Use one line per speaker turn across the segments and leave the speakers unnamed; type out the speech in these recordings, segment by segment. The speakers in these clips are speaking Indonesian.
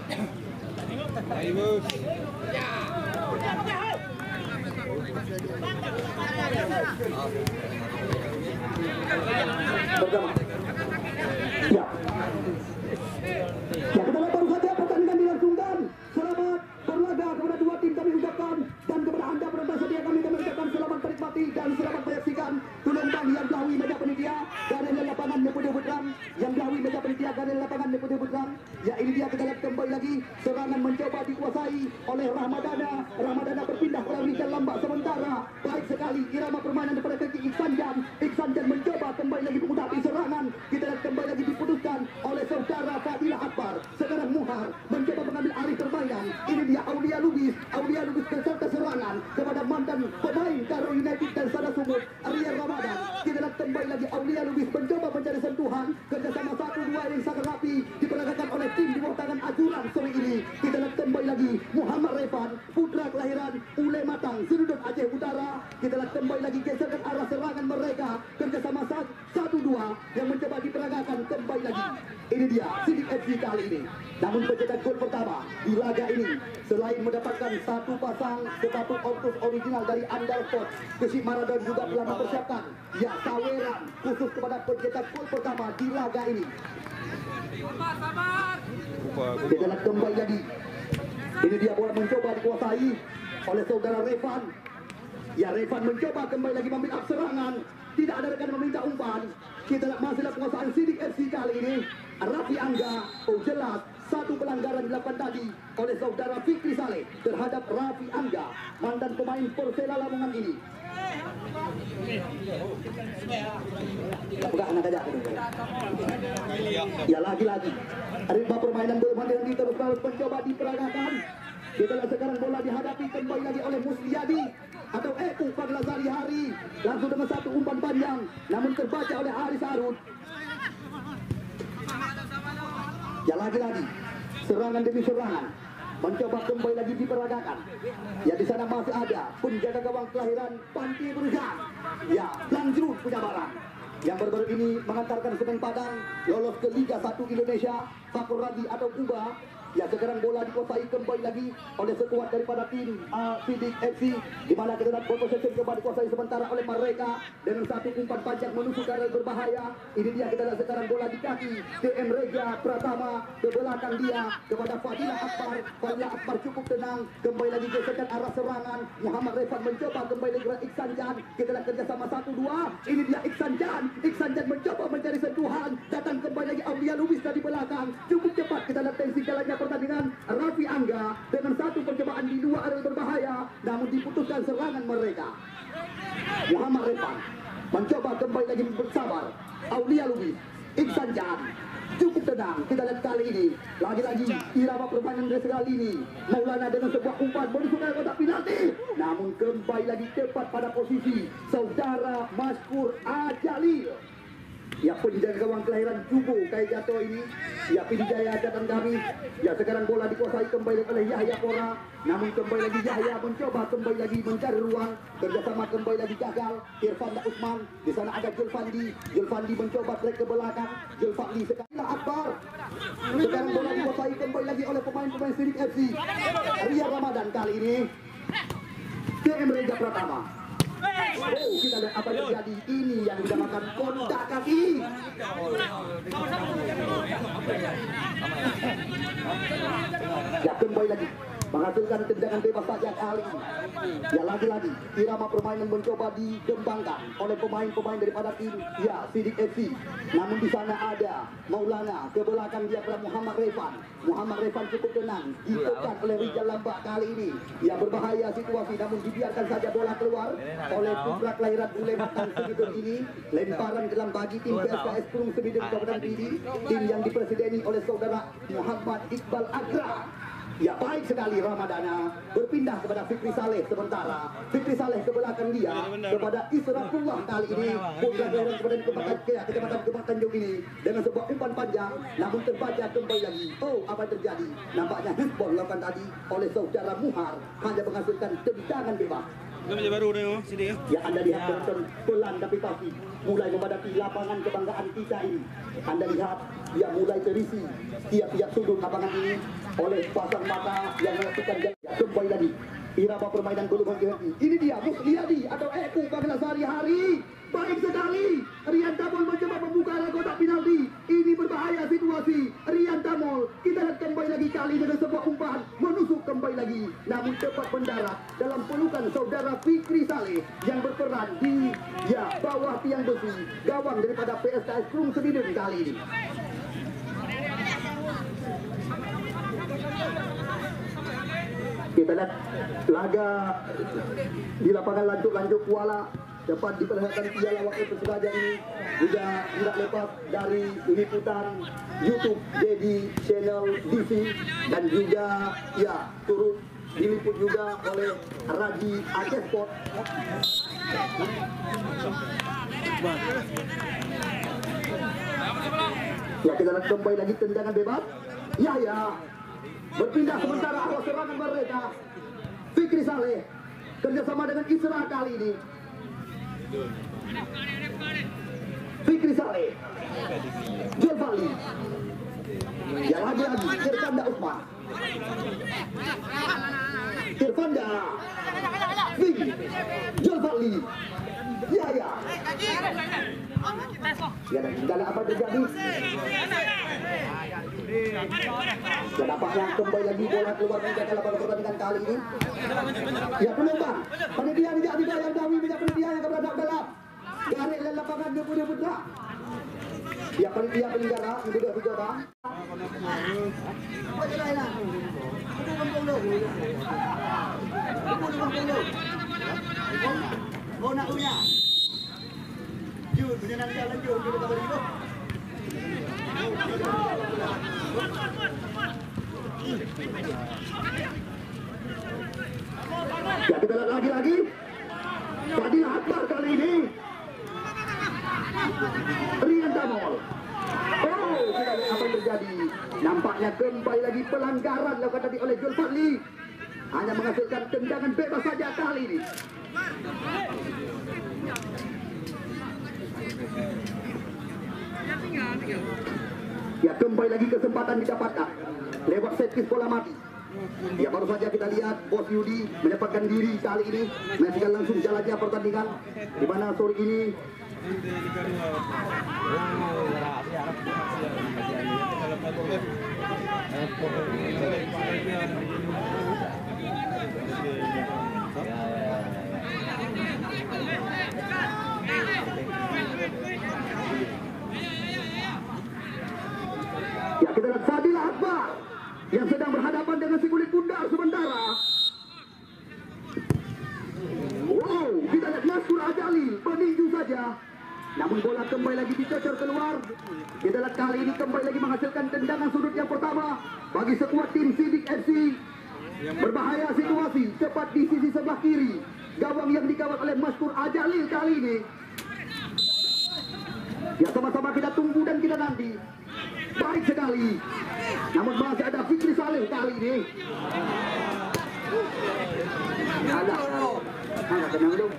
Pertama. Ya. Ya, kita lihat baru saja pertandingan dilangsungkan. Selamat berlaga kepada dua tim kami ucapkan, dan kepada anda penonton setia kami ucapkan selamat menikmati dan selamat menyaksikan gelombang yang belawi meja panitia garis lapangan Nepode Putra, yang belawi meja panitia garis lapangan Nepode Putra. Ya, ini dia, kita lihat kembali lagi serangan mencoba dikuasai oleh Ramadana. Ramadana berpindah ke Rizal Lambak sementara. Baik sekali irama permainan daripada kaki Iksan Jan mencoba kembali lagi menghadapi serangan. Kita lihat kembali lagi diputuskan oleh saudara Fadilah Akbar. Sekarang Muhar mencoba mengambil alih permainan. Ini dia Aulia Lubis beserta serangan kepada mantan pemain Karo United dan Sada Sumut, Arya Ramadan. Kita lihat kembali lagi Aulia Lubis mencoba mencari sentuhan, kerjasama 1-2 yang sangat rapi diperagakan oleh tim di bawah tangan Ajuran sore ini. Kita lihat kembali lagi Muhammad Revan, putra kelahiran Ule Matang, Sudut Aceh Utara. Kita lihat kembali lagi geserkan arah serangan mereka, kerjasama 1-2 yang mencoba diperagakan kembali lagi. Ini dia Sidik FC kali ini. Namun pencetak gol pertama di laga ini, selain mendapatkan satu pasang sepatu Ortus original dari Andal Sport, Kesik Maradon juga telah mempersiapkan ya saweran khusus kepada pencetak gol pertama di laga ini. Kita lihat kembali lagi. Ini dia bola mencoba dikuasai oleh saudara Revan. Ya, Revan mencoba kembali lagi mengambil serangan. Tidak ada rekan meminta umpan. Kita lihat masih dalam penguasaan Sidik FC kali ini. Raffi Angga, oh jelas satu pelanggaran dilakukan tadi oleh saudara Fikri Saleh terhadap Raffi Angga, mantan pemain Persela Lamongan ini. Ya, lagi-lagi ritme permainan bola yang terus mencoba diperagakan. Kita lihat sekarang bola dihadapi kembali lagi oleh Musliadi atau Eko Fadlazari Hari, langsung dengan satu umpan panjang namun terbaca oleh Haris Arun. Ya, lagi-lagi serangan demi serangan mencoba kembali lagi diperagakan. Ya, di sana masih ada penjaga gawang kelahiran Panti Berusaha. Ya, Lanjrun punya barang yang baru-baru ini mengantarkan Semen Padang lolos ke Liga 1 Indonesia, Fakur Radi atau Kuba. Ya, sekarang bola dikuasai kembali lagi oleh sekuat daripada tim Sidik FC, di mana kita lihat ball possession kembali dikuasai sementara oleh mereka dengan satu umpan panjang menuju ke arah berbahaya. Ini dia, kita lihat sekarang bola di kaki TM Reja Pratama, ke belakang dia kepada Fadilah Akbar. Fadilah Akbar cukup tenang, kembali lagi geserkan arah serangan. Muhammad Revan mencoba kembali lagi kepada Iksan Jan. Kita lihat kerjasama 1-2. Ini dia Iksan Jan mencoba mencari sentuhan, datang kembali lagi Aulia Lubis dari belakang. Cukup cepat kita lihat tensi jalannya pertandingan. Raffi Angga dengan satu percobaan di dua area berbahaya namun diputuskan serangan mereka. Muhammad Revan mencoba kembali lagi bersabar. Aulia Lubis, Iksan Jan cukup tenang. Kita lihat kali ini lagi-lagi irama permainan kali ini. Maulana dengan sebuah umpan menuju ke kotak penalti, namun kembali lagi tepat pada posisi saudara Maskur Ajalil. Ya, penjaga gawang kelahiran Jubo Kai Jato ini. Ya, Pidijaya catatan kami. Ya, sekarang bola dikuasai kembali oleh Yahya Pora. Namun kembali lagi Yahya mencoba kembali lagi mencari ruang. Kerjasama kembali lagi gagal. Irfan Usman. Di sana ada Julfandi mencoba trek ke belakang. Julfandi sekarang Akbar. Sekarang bola dikuasai kembali lagi oleh pemain-pemain Sidik FC. Arya Ramadan kali ini. TM Reja Pratama. Oh, kita lihat apa yang terjadi. Ini yang dinamakan kontak kaki. Ya, kembali lagi menghasilkan tendangan bebas saja kali ini. Ya, lagi-lagi irama permainan mencoba dikembangkan oleh pemain-pemain daripada tim ya Sidik FC. Namun di sana ada Maulana, ke belakang dia adalah Muhammad Revan cukup tenang, ditekan oleh Rizal Lambak kali ini. Ya, berbahaya situasi namun dibiarkan saja bola keluar oleh putra kelahiran Ule Matang Semidun ini. Lemparan dalam bagi tim PSKS Purung Semidun Kabupaten Pidi, tim yang dipresideni oleh saudara Muhammad Iqbal Agra. Ya, baik sekali Ramadana berpindah kepada Fikri Saleh sementara. Fikri Saleh ke belakang dia kepada Israfullah kali ini. Putra kelahiran Kecamatan Kebak Tanjung ini dengan sebuah umpan panjang namun terbaca kembali lagi. Oh, apa yang terjadi? Nampaknya handball dilakukan tadi oleh saudara Muhar, hanya menghasilkan tendangan bebas.
Baru nih, sini ya.
Ya, Anda lihat penonton pelan tapi pasti mulai memadati lapangan kebanggaan kita ini. Anda lihat dia mulai terisi tiap-tiap sudut lapangan ini. oleh pasang mata yang melakukan kembali lagi. Irama permainan golongan GHI. Ini dia Musliadi atau Eku Bangla sehari-hari. Baik sekali. Rian Tamol mencoba membuka arah kotak penalti. Ini berbahaya situasi. Rian Tamol. Kita lihat kembali lagi kali dengan sebuah umpan menusuk kembali lagi. Namun tepat mendarat dalam pelukan saudara Fikri Saleh yang berperan di bawah tiang besi gawang daripada PSKS Krung Semiden kali ini. Kita lihat laga di lapangan Lanjuk Kuala dapat diperlihatkan piala wakil persebaya ini juga tidak lepas dari liputan YouTube Dedi Channel DC dan juga turut diliput juga oleh Raji Aceh Sport. Kita lihat kembali lagi tendangan bebas. Berpindah sementara awal serangan mereka. Fikri Saleh kerjasama dengan Isra kali ini. Fikri Saleh, Julfali, yang lagi-lagi Irfanda Usman, Irfanda, Fikri, Julfali, Yahya. Dan apa terjadi? Dan nampaknya kembali lagi bola keluar dari lapangan pertandingan kali ini. Penumpang panitia tidak dibayar dahulu tidak panitia yang berada dalam garis lapangan 20 putra. Panitia penyelenggara sudah dicoba. Oh nak punya. Jun punya nanti jalan Jun kita balik dulu. Kita lihat lagi-lagi Fadil Akbar kali ini. Rian Tamol. Kita lihat apa yang terjadi. Nampaknya kembali lagi pelanggaran dilakukan tadi oleh Julfali. Hanya menghasilkan tendangan bebas saja kali ini. Kembali lagi kesempatan didapatkan lewat set piece bola mati. Baru saja kita lihat Bos Yudi mendapatkan diri kali ini menyaksikan langsung jalannya pertandingan di mana sore ini kita lihat Fadil Akbar yang sedang berhadapan dengan si kulit bundar sementara. Kita lihat Naskur Ajali meninju saja. Namun bola kembali lagi dicocor keluar. Kita lihat kali ini kembali lagi menghasilkan tendangan sudut yang pertama bagi sekuat tim Sidik FC. Berbahaya situasi tepat di sisi sebelah kiri. Gawang yang dikawal oleh Naskur Ajali kali ini. Sama-sama kita tunggu dan kita nanti. Baik sekali. Namun masih ada Fikri Saleh kali ini. Angkat tenang dulu.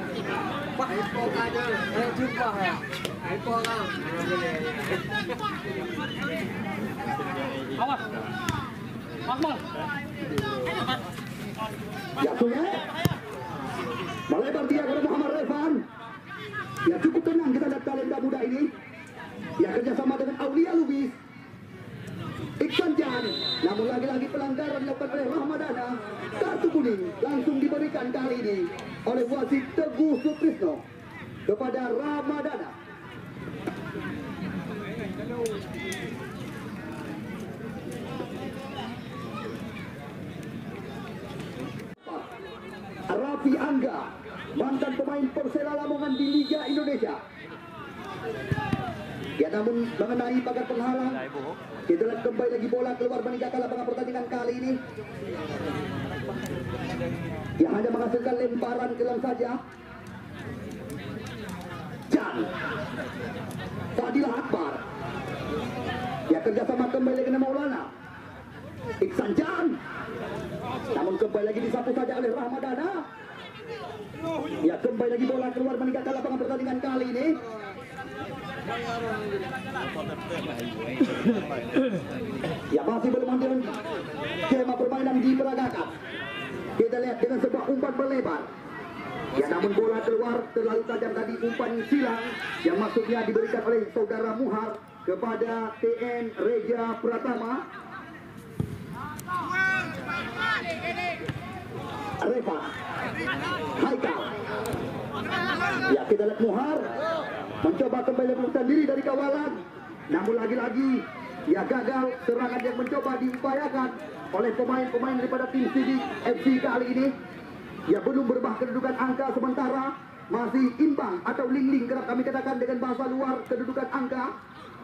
Sudah. Melebar dia kepada Muhammad Revan. Cukup tenang kita lihat talenta muda ini. Kerjasama dengan Aulia Lubis, Iksan Jan. Namun lagi-lagi pelanggaran dilakukan oleh Ramadana. Kartu kuning langsung diberikan kali ini oleh wasit Teguh Sutrisno kepada Ramadana. Raffi Angga, mantan pemain Persela Lamongan di Liga Indonesia. Namun mengenai pagar penghalang. Kita lihat kembali lagi bola keluar meninggalkan lapangan pertandingan kali ini. Hanya menghasilkan lemparan ke dalam saja. Jan Fadil Akbar. Kerjasama kembali dengan Maulana Iksan Jan. Namun kembali lagi disapu saja oleh Ramadana. Kembali lagi bola keluar meninggalkan lapangan pertandingan kali ini. Ya masih belum ada skema permainan diperagakan. Kita lihat dengan sebuah umpan berlebar. Ya namun bola keluar terlalu tajam tadi, umpan silang yang maksudnya diberikan oleh saudara Muhar kepada TN Reja Pratama. Reva Haikal. Ya kita lihat Muhar mencoba kembali melarikan diri dari kawalan, namun lagi-lagi ya gagal serangan yang mencoba diupayakan oleh pemain-pemain daripada tim Sidik FC kali ini. Ya belum berubah kedudukan angka sementara, masih imbang atau ling-ling kerap kami katakan dengan bahasa luar kedudukan angka.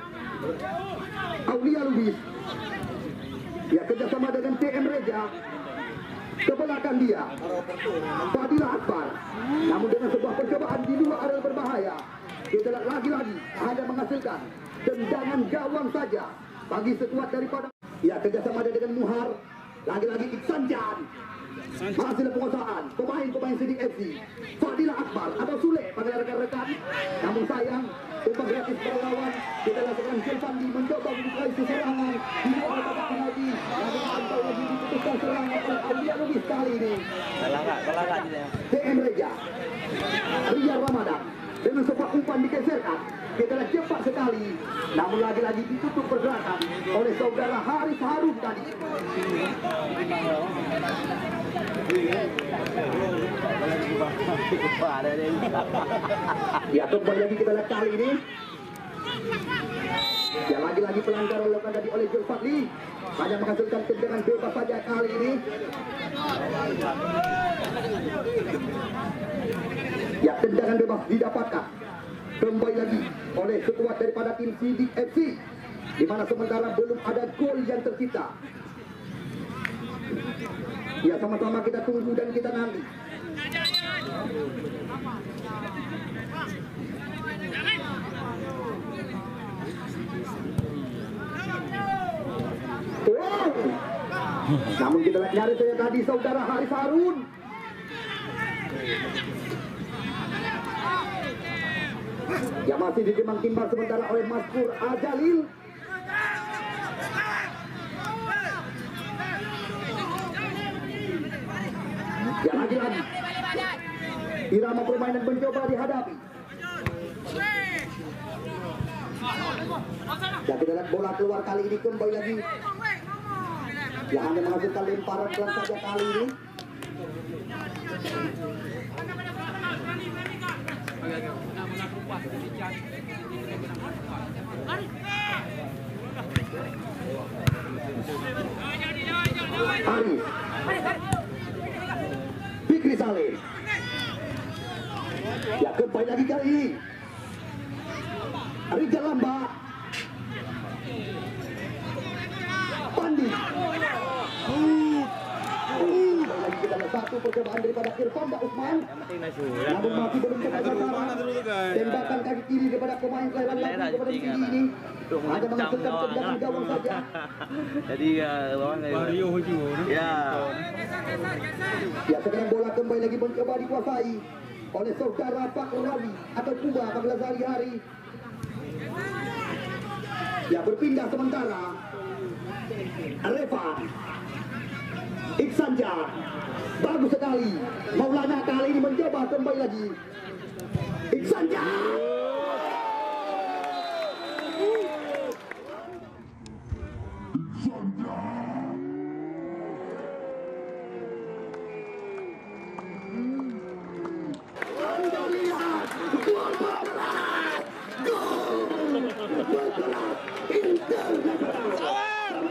Aulia Lubis ya kerjasama dengan TM Reja, ke belakang dia Fadila Akbar, namun dengan sebuah percobaan di luar area berbahaya. Kita lagi-lagi hanya menghasilkan tendangan gawang saja bagi sekuat daripada ya kerjasama dengan Muhar. Lagi-lagi Iksan Jan masih ada penguasaan pemain-pemain Sidik FC. Fadila Akbar atau Sule pada rekan-rekan, namun sayang umpan gratis berlawan. Kita lakukan Jelfandi mencoba membuka serangan di luar kotak penalti, namun sampai lagi diputuskan serangan oleh Aulia Lubis kali ini. TM Reja Ria Ramadan dengan sebuah umpan digeserkan. Kita lihat cepat sekali, namun lagi-lagi ditutup pergerakan oleh saudara Haris Harun tadi. Ya kembali lagi kita lihat kali ini. Ya lagi-lagi pelanggaran dilakukan tadi oleh Zulfadli, hanya menghasilkan tendangan bebas saja kali ini. Ya tendangan bebas didapatkan kembali lagi oleh sekuat daripada tim Sidik FC, di mana sementara belum ada gol yang tercipta. Ya sama-sama kita tunggu dan kita nanti. Wow. Namun kita lihat nyari saya tadi saudara Haris Harun. Ya masih ditimbang-timbang sementara oleh Maskur Ajalil. Ya lagi-lagi irama permainan mencoba dihadapi. Ya kita lihat bola keluar kali ini kembali lagi. Ya hanya menghasilkan lemparan pelan saja kali ini. Arif Fikri Salim. Ya kembali lagi kali ini Rizal Lamba Pandi. Lagi kita lihat satu percobaan daripada Irfan Usman, namun masih belum tepat sasaran. Tembakan kaki kiri kepada pemain kelahiran lagi kepada tinggi ini hanya menghasilkan tendangan gawang saja.
Jadi
Ya sekarang bola kembali lagi mencoba dikuasai oleh saudara Pak Rawi atau Kuba pada hari-hari. Ya berpindah sementara Reva Iksanja, bagus sekali. Maulana kali ini mencoba kembali lagi. Iksanja. Anda lihat gol berbelas, gol berbelas internasional.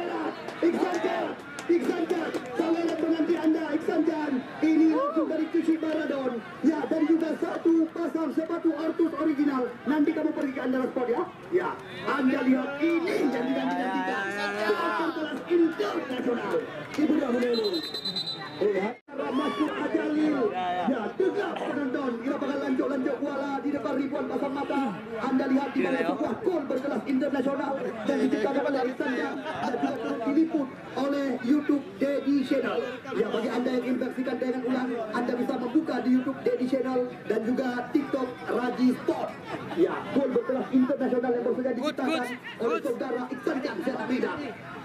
Iksanjan, saya lihat menanti Anda, Iksanjan. Ini langsung dari Cuci Baradon. Ya, dan juga satu pasang sepatu Artus original. Nanti kamu pergi ke Andara Sport ya. Ya, Anda lihat ini yang dinanti-nantikan. Pasang kelas internasional. Ibu dahulu. Masuk Ajalil. Ya, tegak penonton. Ira bakal lanjut kuala di depan ribuan pasang mata. Anda lihat di mana sebuah gol berkelas internasional dan diciptakan oleh Iksanjan dan juga diliput oleh YouTube Dedi Channel. Ya, bagi anda yang ingin menyaksikan tayangan ulang, anda bisa membuka di YouTube Dedi Channel dan juga TikTok Raji Sport. Ya, gol berkelas internasional yang baru saja diciptakan oleh saudara Iksan Jan Serang Medan.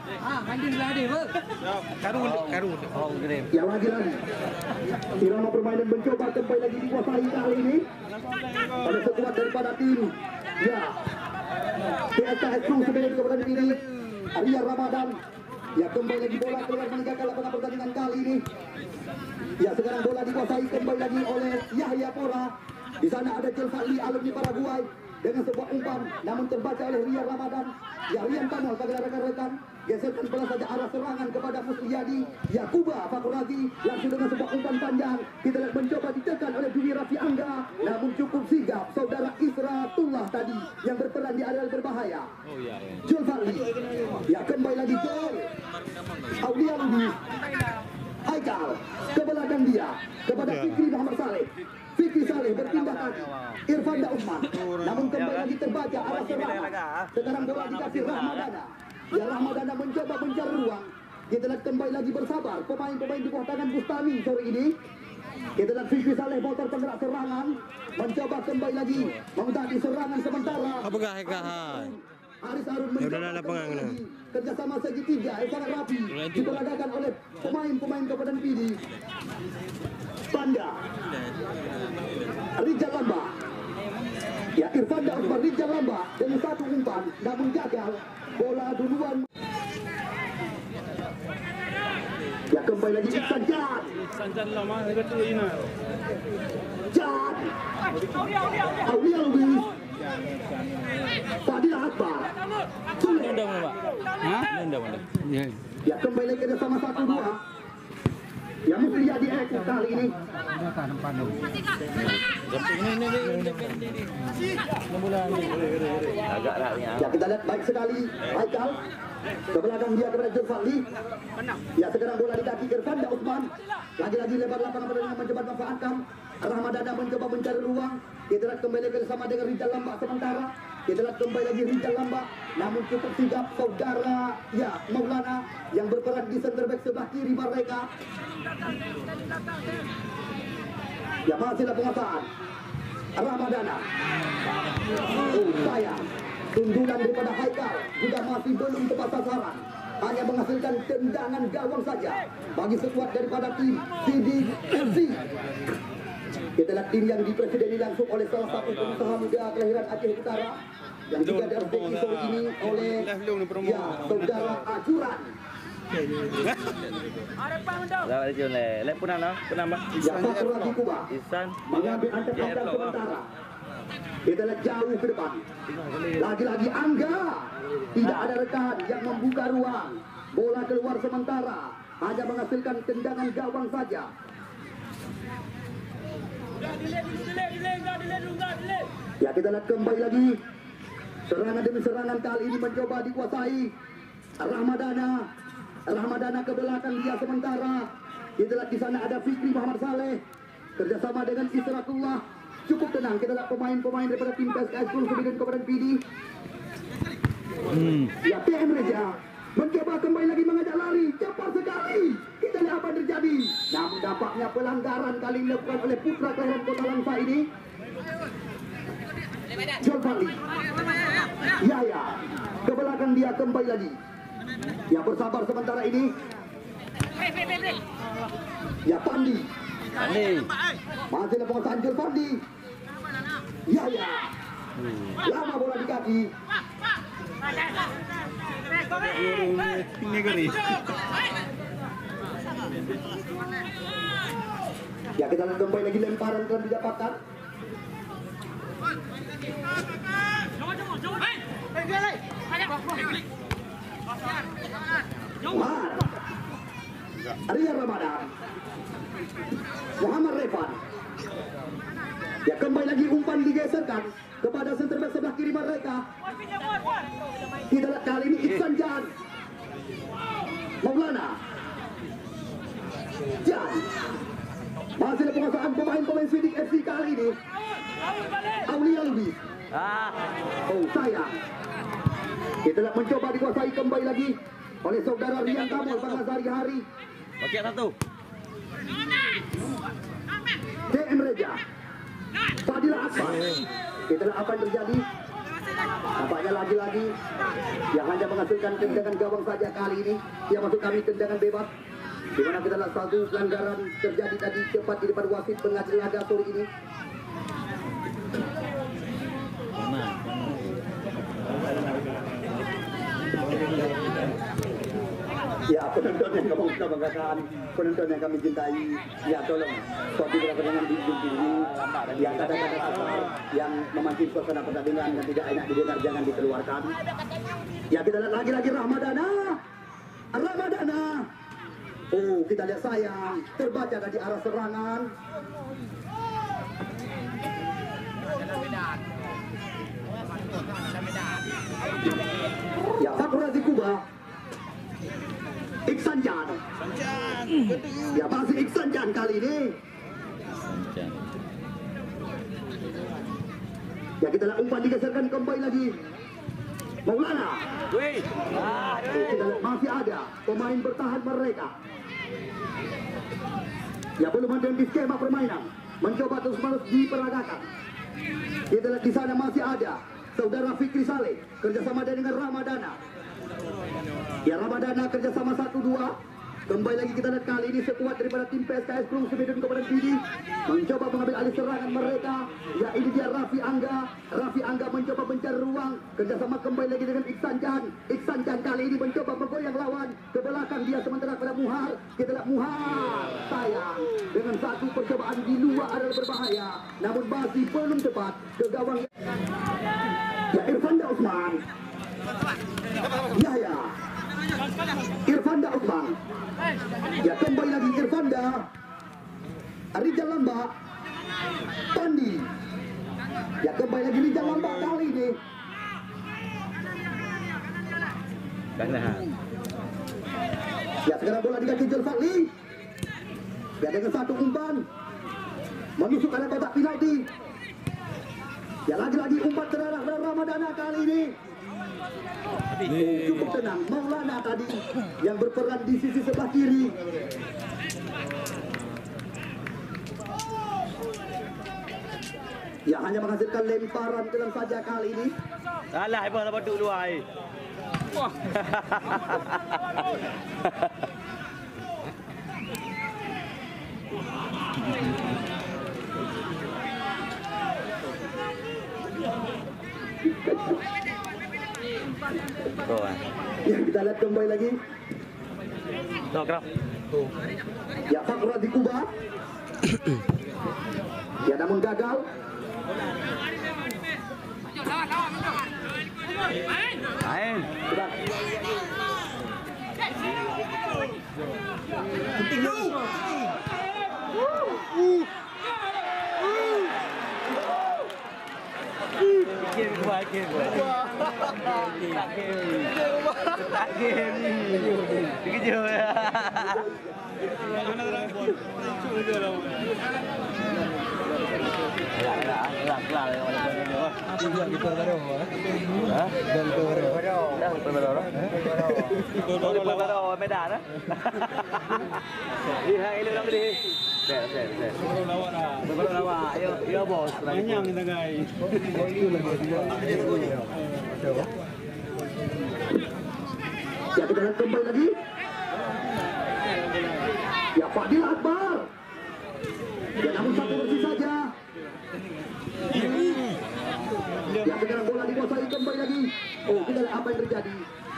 Ya, lagi-lagi irama permainan mencoba kembali lagi dikuasai kali ini oleh sekuat daripada tim. Ya, PSKS Kru Semedan Kabupaten ini Arya Ramadan. Ya, kembali lagi bola keluar meninggalkan lapangan pertandingan kali ini. Ya, sekarang bola dikuasai kembali lagi oleh Yahya Pora. Di sana ada Jelfali alumni Paraguay dengan sebuah umpan, namun terbaca oleh Ria Ramadan. Ya, Rian Panol bagi rekan-rekan geserkan bola saja arah serangan kepada Musliadi. Ya, Kuba Fakuragi langsung dengan sebuah umpan panjang. Kita lihat mencoba ditekan oleh Dwi Raffi Angga, namun cukup sigap saudara Isratullah tadi yang berperan di area berbahaya. Jelfali. Ya, kembali lagi gol. Aulia Lubis. Haikal ke belakang dia kepada Fikri Muhammad Saleh. Fikri Saleh berpindah kaki. Irfanda Usman, namun kembali lagi terbaca arah serangan. Sekarang bola dikasih Rahmadana. Ya, Rahmadana mencoba mencari ruang. Kita lihat kembali lagi bersabar pemain-pemain di bawah tangan Bustami sore ini. Kita lihat Fikri Saleh motor penggerak serangan, mencoba kembali lagi menghadapi serangan sementara.
Apakah
Haris Harun mencoba lagi kerjasama segitiga yang sangat rapi diperagakan oleh pemain-pemain Kabupaten Pidi. Panda Rijal Lamba. Ya, Irfanda Usman Rijal Lamba dengan satu umpan namun gagal. Bola duluan. Ya, kembali lagi Iksan Jan. Jan Aulia Lubis. Fadil Akbar. Ya, kembali lagi ada sama 1-2. Ya, mesti jadi kali ini. Ya, kita lihat baik sekali Haikal ke belakang dia kepada Jelfali. Ya, sekarang bola di kaki Irfanda Usman. Lagi-lagi lebar lapangan pertandingan mencoba memanfaatkan. Ramadana mencoba mencari ruang. Kita lihat kembali bersama dengan Rijal Lamba sementara. Kita lihat kembali lagi Rijal Lamba, namun cukup sigap saudara ya Maulana yang berperan di center back sebelah kiri mereka. Ya, masihlah penguasaan Ramadana. Oh, sayang, sundulan daripada Haikal juga masih belum tepat sasaran, hanya menghasilkan tendangan gawang saja bagi sekuat daripada tim Sidik FC. Kita lihat tim yang dipresideni langsung oleh salah satu pengusaha muda kelahiran Aceh Utara yang juga diarsipkan sore ini oleh ya saudara Ajuran. Ya, satu lagi Kuba mengambil angkat-angkat sementara. Kita lihat jauh ke depan. Lagi-lagi Angga. Tidak ada rekan yang membuka ruang. Bola keluar sementara, hanya menghasilkan tendangan gawang saja. Ya, kita lihat kembali lagi serangan demi serangan kali ini mencoba dikuasai Rahmadana. Rahmadana ke belakang dia sementara. Kita lihat di sana ada Fikri Muhammad Saleh kerjasama dengan Isratullah. Cukup tenang. Kita lihat pemain-pemain daripada tim PSKS Kru Semedan Kabupaten Pidi. Ya, PM Reja mencoba kembali lagi mengajak lari cepat sekali. Kita lihat apa terjadi. Namun dampaknya pelanggaran kali dilakukan oleh putra kelahiran Kota Langsa ini. Jelfali. Yaya ke belakang dia kembali lagi. Ya, bersabar sementara ini. Ya, Pandi. Masih ada penguasaan Jelfali. Yaya. Lama bola di kaki. Ya, kita lihat kembali lagi lemparan telah didapatkan. Arya Ramadan, Muhammad Revan. Ya, kembali lagi umpan digeserkan kepada center back sebelah kiri mereka. Kita lihat kali ini Iksan Jan. Maulana. Jan. Masih ada penguasaan pemain-pemain Sidik FC kali ini. Aulia Lubis. Oh, sayang. Kita lihat mencoba dikuasai kembali lagi oleh saudara Rian Tamul pada hari-hari.
Okey satu.
DM Reja, Fadila Akbar. Kita lihat apa yang terjadi. Nampaknya lagi-lagi yang hanya menghasilkan tendangan gawang saja kali ini. Yang masuk kami tendangan bebas. Di mana kita lihat satu pelanggaran terjadi tadi cepat di depan wasit pengadil laga sore ini. Ya, penonton yang kamu banggakan, penonton yang kami cintai, ya tolong suatu pertandingan di ini yang kata-kata kasar yang memancing suasana pertandingan yang tidak enak didengar jangan dikeluarkan. Ya, kita lihat lagi-lagi Ramadana. Oh, kita lihat sayang terbaca dari arah serangan. Ya, Fakrul Kuba. Iksan Jan. Ya, masih Iksan Jan kali ini. Ya, kita lihat umpan digeserkan kembali lagi. Maulana. Kita lihat masih ada pemain bertahan mereka. Ya, belum ada di skema permainan. Mencoba terus-menerus diperagakan. Kita lihat di sana masih ada saudara Fikri Saleh kerjasama dengan Ramadana. Ya, Ramadana kerjasama 1-2. Kembali lagi kita lihat kali ini sekuat daripada tim PSKS Pelung Semedun Kabupaten Pidi mencoba mengambil alih serangan mereka. Ya, ini dia Raffi Angga mencoba mencari ruang kerjasama kembali lagi dengan Iksan Jan kali ini mencoba menggoyang lawan ke belakang dia sementara pada Muhar. Kita lihat Muhar sayang dengan satu percobaan di luar adalah berbahaya namun masih belum tepat ke gawang. Ya, Irfanda Usman. Ya. Irfanda Usman. Ya, kembali lagi Irfanda. Rijal Lamba. Pandi. Ya, kembali lagi Rijal Lamba kali ini. Ya, sekarang bola dikaki Zulfakli. Ya, dengan satu umpan menusuk pada kotak penalti. Ya, lagi-lagi umpan terarah dari Ramadana kali ini. Cukup tenang, Maulana tadi yang berperan di sisi sebelah kiri. Ya, hanya menghasilkan lemparan dalam saja kali ini.
Salah apa dapat duduk luar air. Wah.
Ya, kita lihat kembali lagi. Ya, Fakrul Kuba. Ya, namun gagal.
Main. Tak game ni. Kejut ya.
Ya, kita lihat kembali lagi. Ya, Fadila Akbar. Ya, namun satu bersih saja. Ya, sekarang bola dikuasai kembali lagi. Oh, kita lihat apa yang terjadi.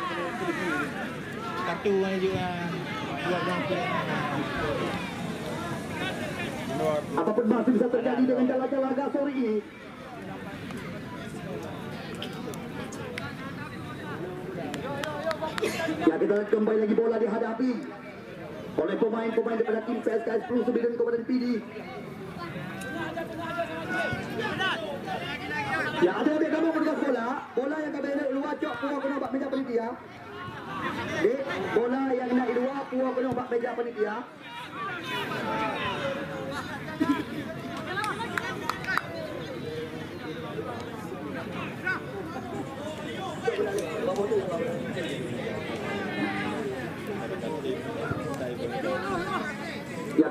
Kartu juga.
Apapun masih bisa terjadi dengan laga sore ini. Ya, kita lihat kembali lagi bola dihadapi oleh pemain-pemain daripada tim PSKS Pelung Semedun Kabupaten Pidi. Ya, adik-adik kamu berdekat bola yang kami nak luar cok puak kena bak meja panitia. Dek, bola yang nak luar puak kena bak meja panitia.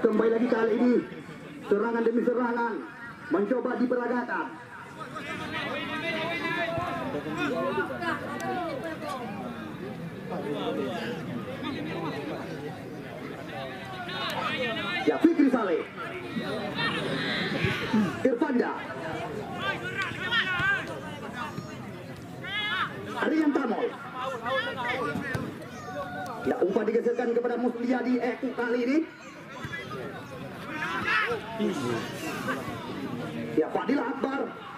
kembali lagi kali ini serangan demi serangan mencoba diperagakan. Ya, Fikri Saleh, Irfanda, Rian Tamol. Ya, umpan digeserkan kepada Musliadi Eku kali ini. Ya, Fadil Akbar.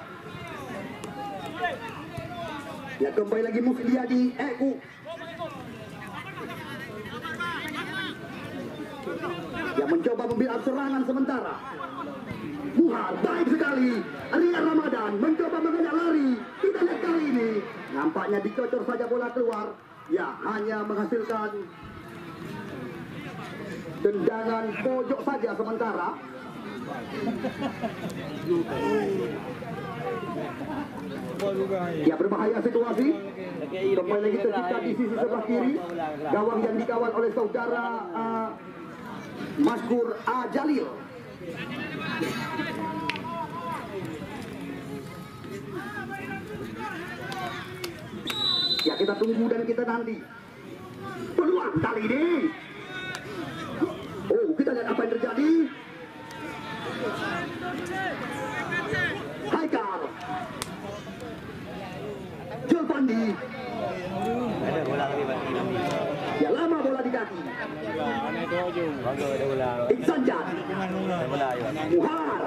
Ya, kembali lagi Musliadi Eku. Yang mencoba membuat serangan sementara. Muhar, baik sekali. Rian Ramadan mencoba mengejar lari. Kita lihat kali ini. Nampaknya dicocor saja bola keluar. Ya, hanya menghasilkan tendangan pojok saja sementara. Ya, berbahaya situasi. Kembali lagi tercipta di sisi sebelah kiri. Gawang yang dikawal oleh saudara Maskur A. Jalil. Ya, kita tunggu dan kita nanti. Peluang kali ini. Oh, kita lihat apa yang terjadi. Haikal, Julfandi.
Ada bola lagi bagi.
Ya, lama bola di kaki. Iksan Jan, Muhar,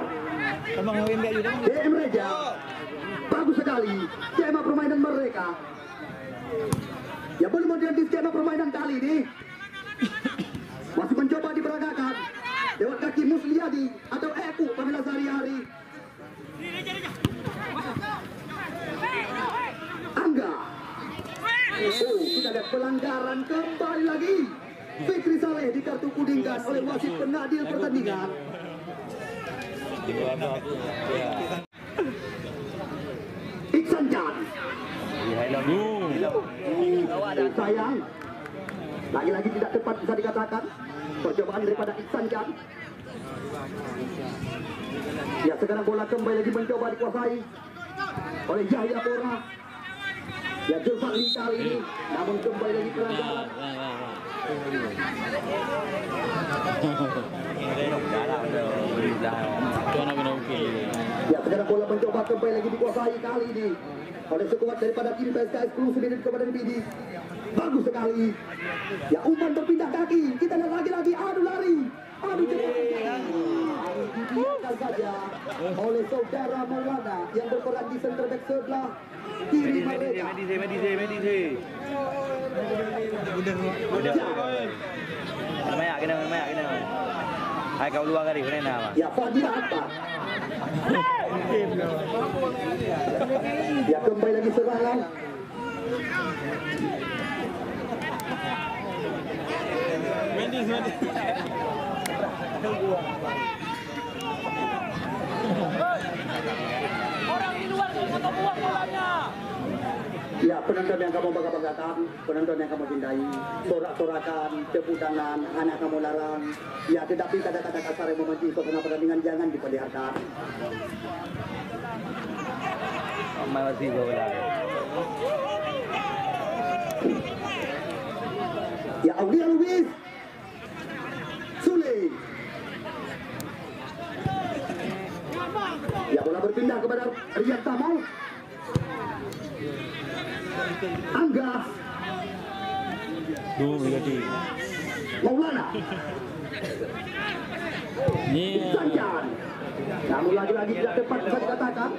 DM Reja. Bagus sekali skema permainan mereka. Ya, belum modifikasi skema permainan kali ini. Masih mencoba diperagakan lewat kaki Musliadi atau Eku Pamela sehari-hari. Angga. Oh, kita lihat pelanggaran kembali lagi. Fikri Saleh di kartu kuningkan oleh wasit pengadil pertandingan. Iksan Jan. Sayang. Lagi-lagi tidak tepat bisa dikatakan. Percobaan daripada Iksan Jan. Ya, sekarang bola kembali lagi mencoba dikuasai oleh Yahya Bora. Ya, Julfandi kali ini, namun kembali lagi pelanggaran. Ya, sekarang bola mencoba kembali lagi dikuasai kali ini oleh sekuat daripada tim PSKS Eksklusif dari Kabupaten Pidi. Bagus sekali. Ya, umpan berpindah kaki. Kita lihat lagi-lagi. Adu lari. Adu cepat. Dibiarkan saja oleh saudara Maulana yang berperan di center back sebelah kiri mereka.
Medisi. Kena. Hai kau luar kali kena nama.
Ya, Fadil apa? Ya, kembali lagi serangan.
Orang di luar atau buang bolanya.
Ya, penonton yang kamu bangga-banggakan, penonton yang kamu cintai, sorak-sorakan, tepuk tangan, anak kamu larang. Ya, tetapi kata-kata kasar yang membenci suasana pertandingan jangan diperlihatkan.
Masih bola.
Ya, Aulia Luis, Sule. Ya, bola berpindah kepada Rian Tamol. Angga. Maulana. Iksan Jan. Namun lagi-lagi tidak tepat bisa dikatakan.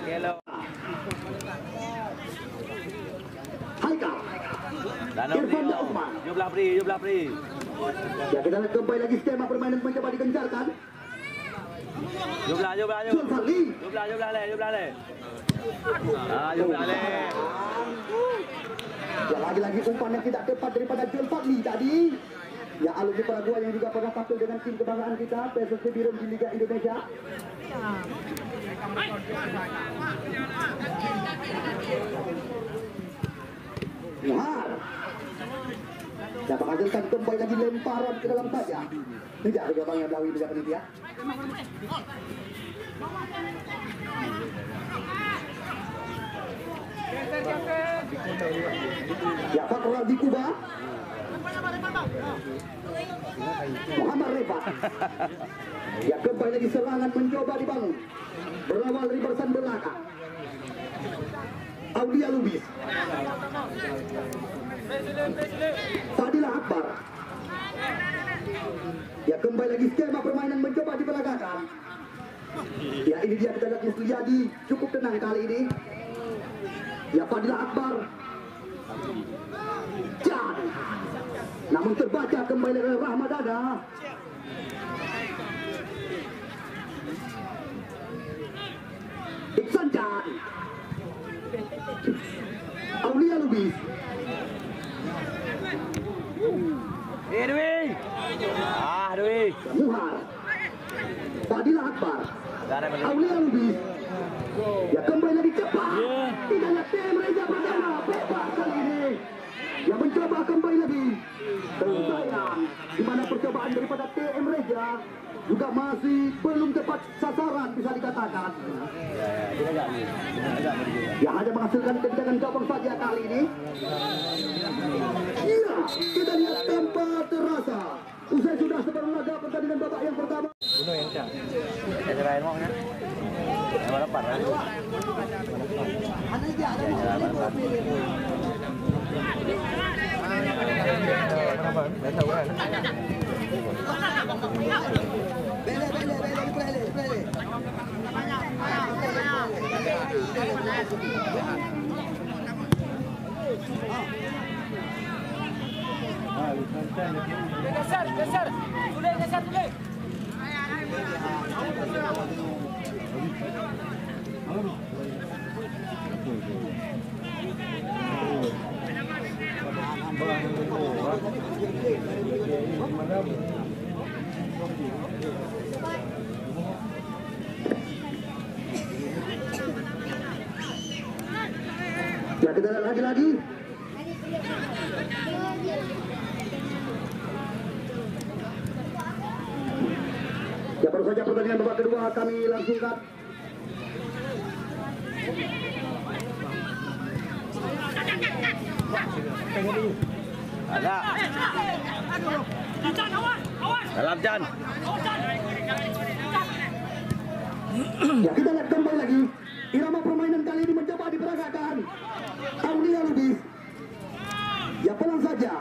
Haikal. Irfanda Osman.
Jumlah pri.
Ya, kita lihat kembali lagi skema permainan mencoba digencarkan.
Jumlah.
Julfandi.
Jumlah le. Jumlah le.
Ya, lagi-lagi umpan yang tidak tepat daripada Julfandi tadi. Ya, alumni Paraguay yang juga pernah tampil dengan tim kebanggaan kita PSSI Biren di Liga Indonesia. Muhar. Dan menghasilkan kembali lagi lemparan ke dalam saja. Tidak ada gabang yang Belawi tidak penitia. Ya, Fakrul di Kuba. Muhammad Refat. Ya, kembali lagi serangan mencoba dibangun. Berawal dari barisan belakang. Aulia Lubis. Fadilah Akbar. Ya, kembali lagi skema permainan mencoba diperagakan. Ya, ini dia kita lihat Musliadi cukup tenang kali ini. Ya, Fadilah Akbar. Jan. Namun terbaca kembali oleh Rahmadana. Iksan Jan. Aulia Lubis.
Dwi. Dwi.
Muhar. Fadilah Akbar. Aulia Lubis. Ya, kembali lagi cepat. Tidak ada tim Reza pertama. Bebas kali ini. Ya, mencoba kembali lagi. Sayang, di mana percobaan daripada TM Reza juga masih belum tepat sasaran bisa dikatakan. Ya, hanya menghasilkan kebijakan gabung saja kali ini. Iya, kita lihat tanpa terasa. Usai sudah separuh laga pertandingan babak yang pertama.
Uno yang cang. Ya serain mau kan? Yang balapan kan?
Geser, geser. Sudah geser dulu.
Ya, kita lihat lagi-lagi. Ya, baru saja pertandingan babak kedua kami langsungkan.
Ada. Dalam Jan.
Ya, kita lihat kembali lagi. Irama permainan kali ini mencoba diperagakan. Aulia Lubis. Ya, pelan saja.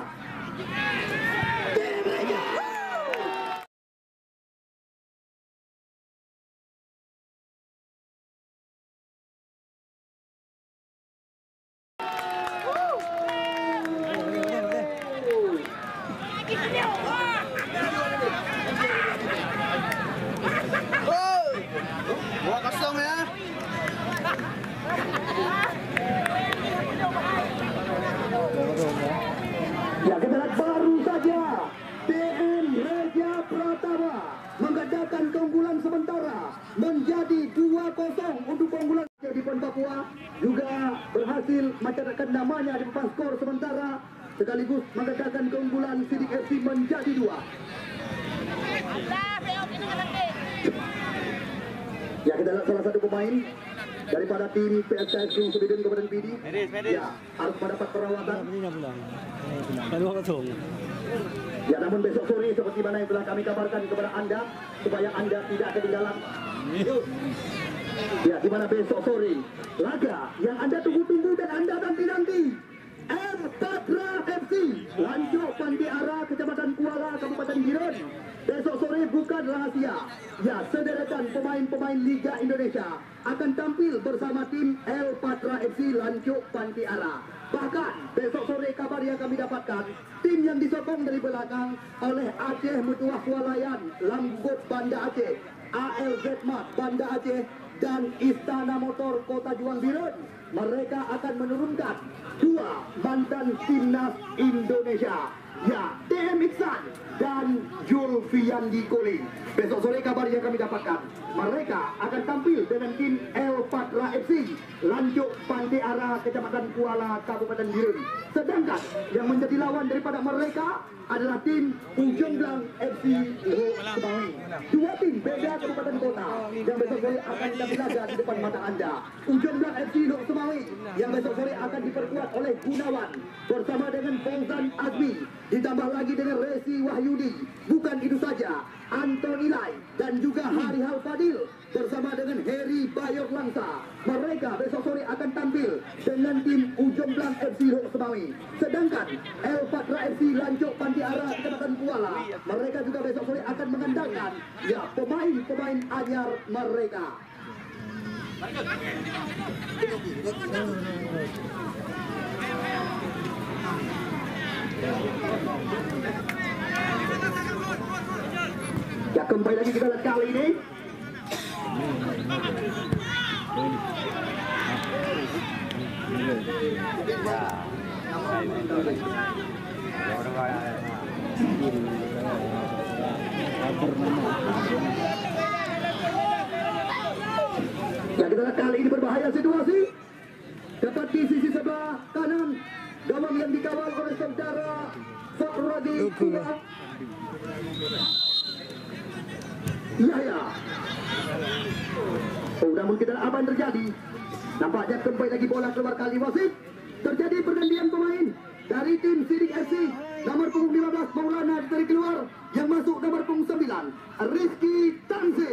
Dua kosong ya.
Ya, kita lihat baru saja TM Reza Pratama mengadakan keunggulan sementara menjadi 2-0 untuk keunggulan di PON Papua, juga berhasil mencatatkan namanya di papan skor sementara sekaligus mengadakan keunggulan Sidik FC menjadi 2. Ya, kita lihat salah satu pemain daripada tim PSKS King Sebidun Kabupaten Pidi. Ya, harus mendapat perawatan. Ya, namun besok sore seperti mana yang telah kami kabarkan kepada Anda supaya Anda tidak ketinggalan. Ya, di mana besok sore laga yang Anda tunggu-tunggu dan Anda nanti-nanti. El Patra FC Lanjut Pandiara, Kecamatan Kuala, Kabupaten Giron. Besok sore bukan rahasia. Ya, sederetan pemain-pemain Liga Indonesia akan tampil bersama tim El Patra FC Lanjut Pandiara. Bahkan besok sore kabar yang kami dapatkan, tim yang disokong dari belakang oleh Aceh Mutuah Swalayan, Lambut Banda Aceh, ALZ Mat Banda Aceh, dan Istana Motor Kota Juang Biren. Mereka akan menurunkan 2 mantan timnas Indonesia. ya TM Iksan dan Julfiandi Koli. Besok sore kabar yang kami dapatkan, mereka akan tampil dengan tim El Patra FC Lancuk Pantai Ara, Kecamatan Kuala, Kabupaten Biren. Sedangkan yang menjadi lawan daripada mereka adalah tim Ujung Blang FC Lok Semawi. Dua tim beda kabupaten kota yang besok sore akan tampil laga di depan mata Anda. Ujung Blang FC Lok Semawi yang besok sore akan diperkuat oleh Gunawan bersama dengan Fauzan Azmi, ditambah lagi dengan Resi Wahyudi. Bukan itu saja, Anton Ilai dan juga Hari Hal Fadil bersama dengan Heri Bayor Langsa. Mereka besok sore akan tampil dengan tim Ujung Blang FC Lok Semawi. Sedangkan El Patra FC Lancuk Pantai Ara, Kecamatan Kuala, mereka juga besok sore akan mengandalkan ya pemain-pemain anyar mereka. Ya, kembali lagi kita lihat kali ini. Ya, kita lihat kali ini berbahaya situasi. Tepat di sisi sebelah kanan, gawang yang dikawal oleh saudara Fakradi Kuba. Ya. Oh, namun kita apa yang terjadi? Nampaknya kembali lagi bola keluar kali wasit. Terjadi pergantian pemain dari tim Sidik FC. Nomor punggung 15 Maulana dari keluar, yang masuk nomor punggung 9 Rizky Tansi.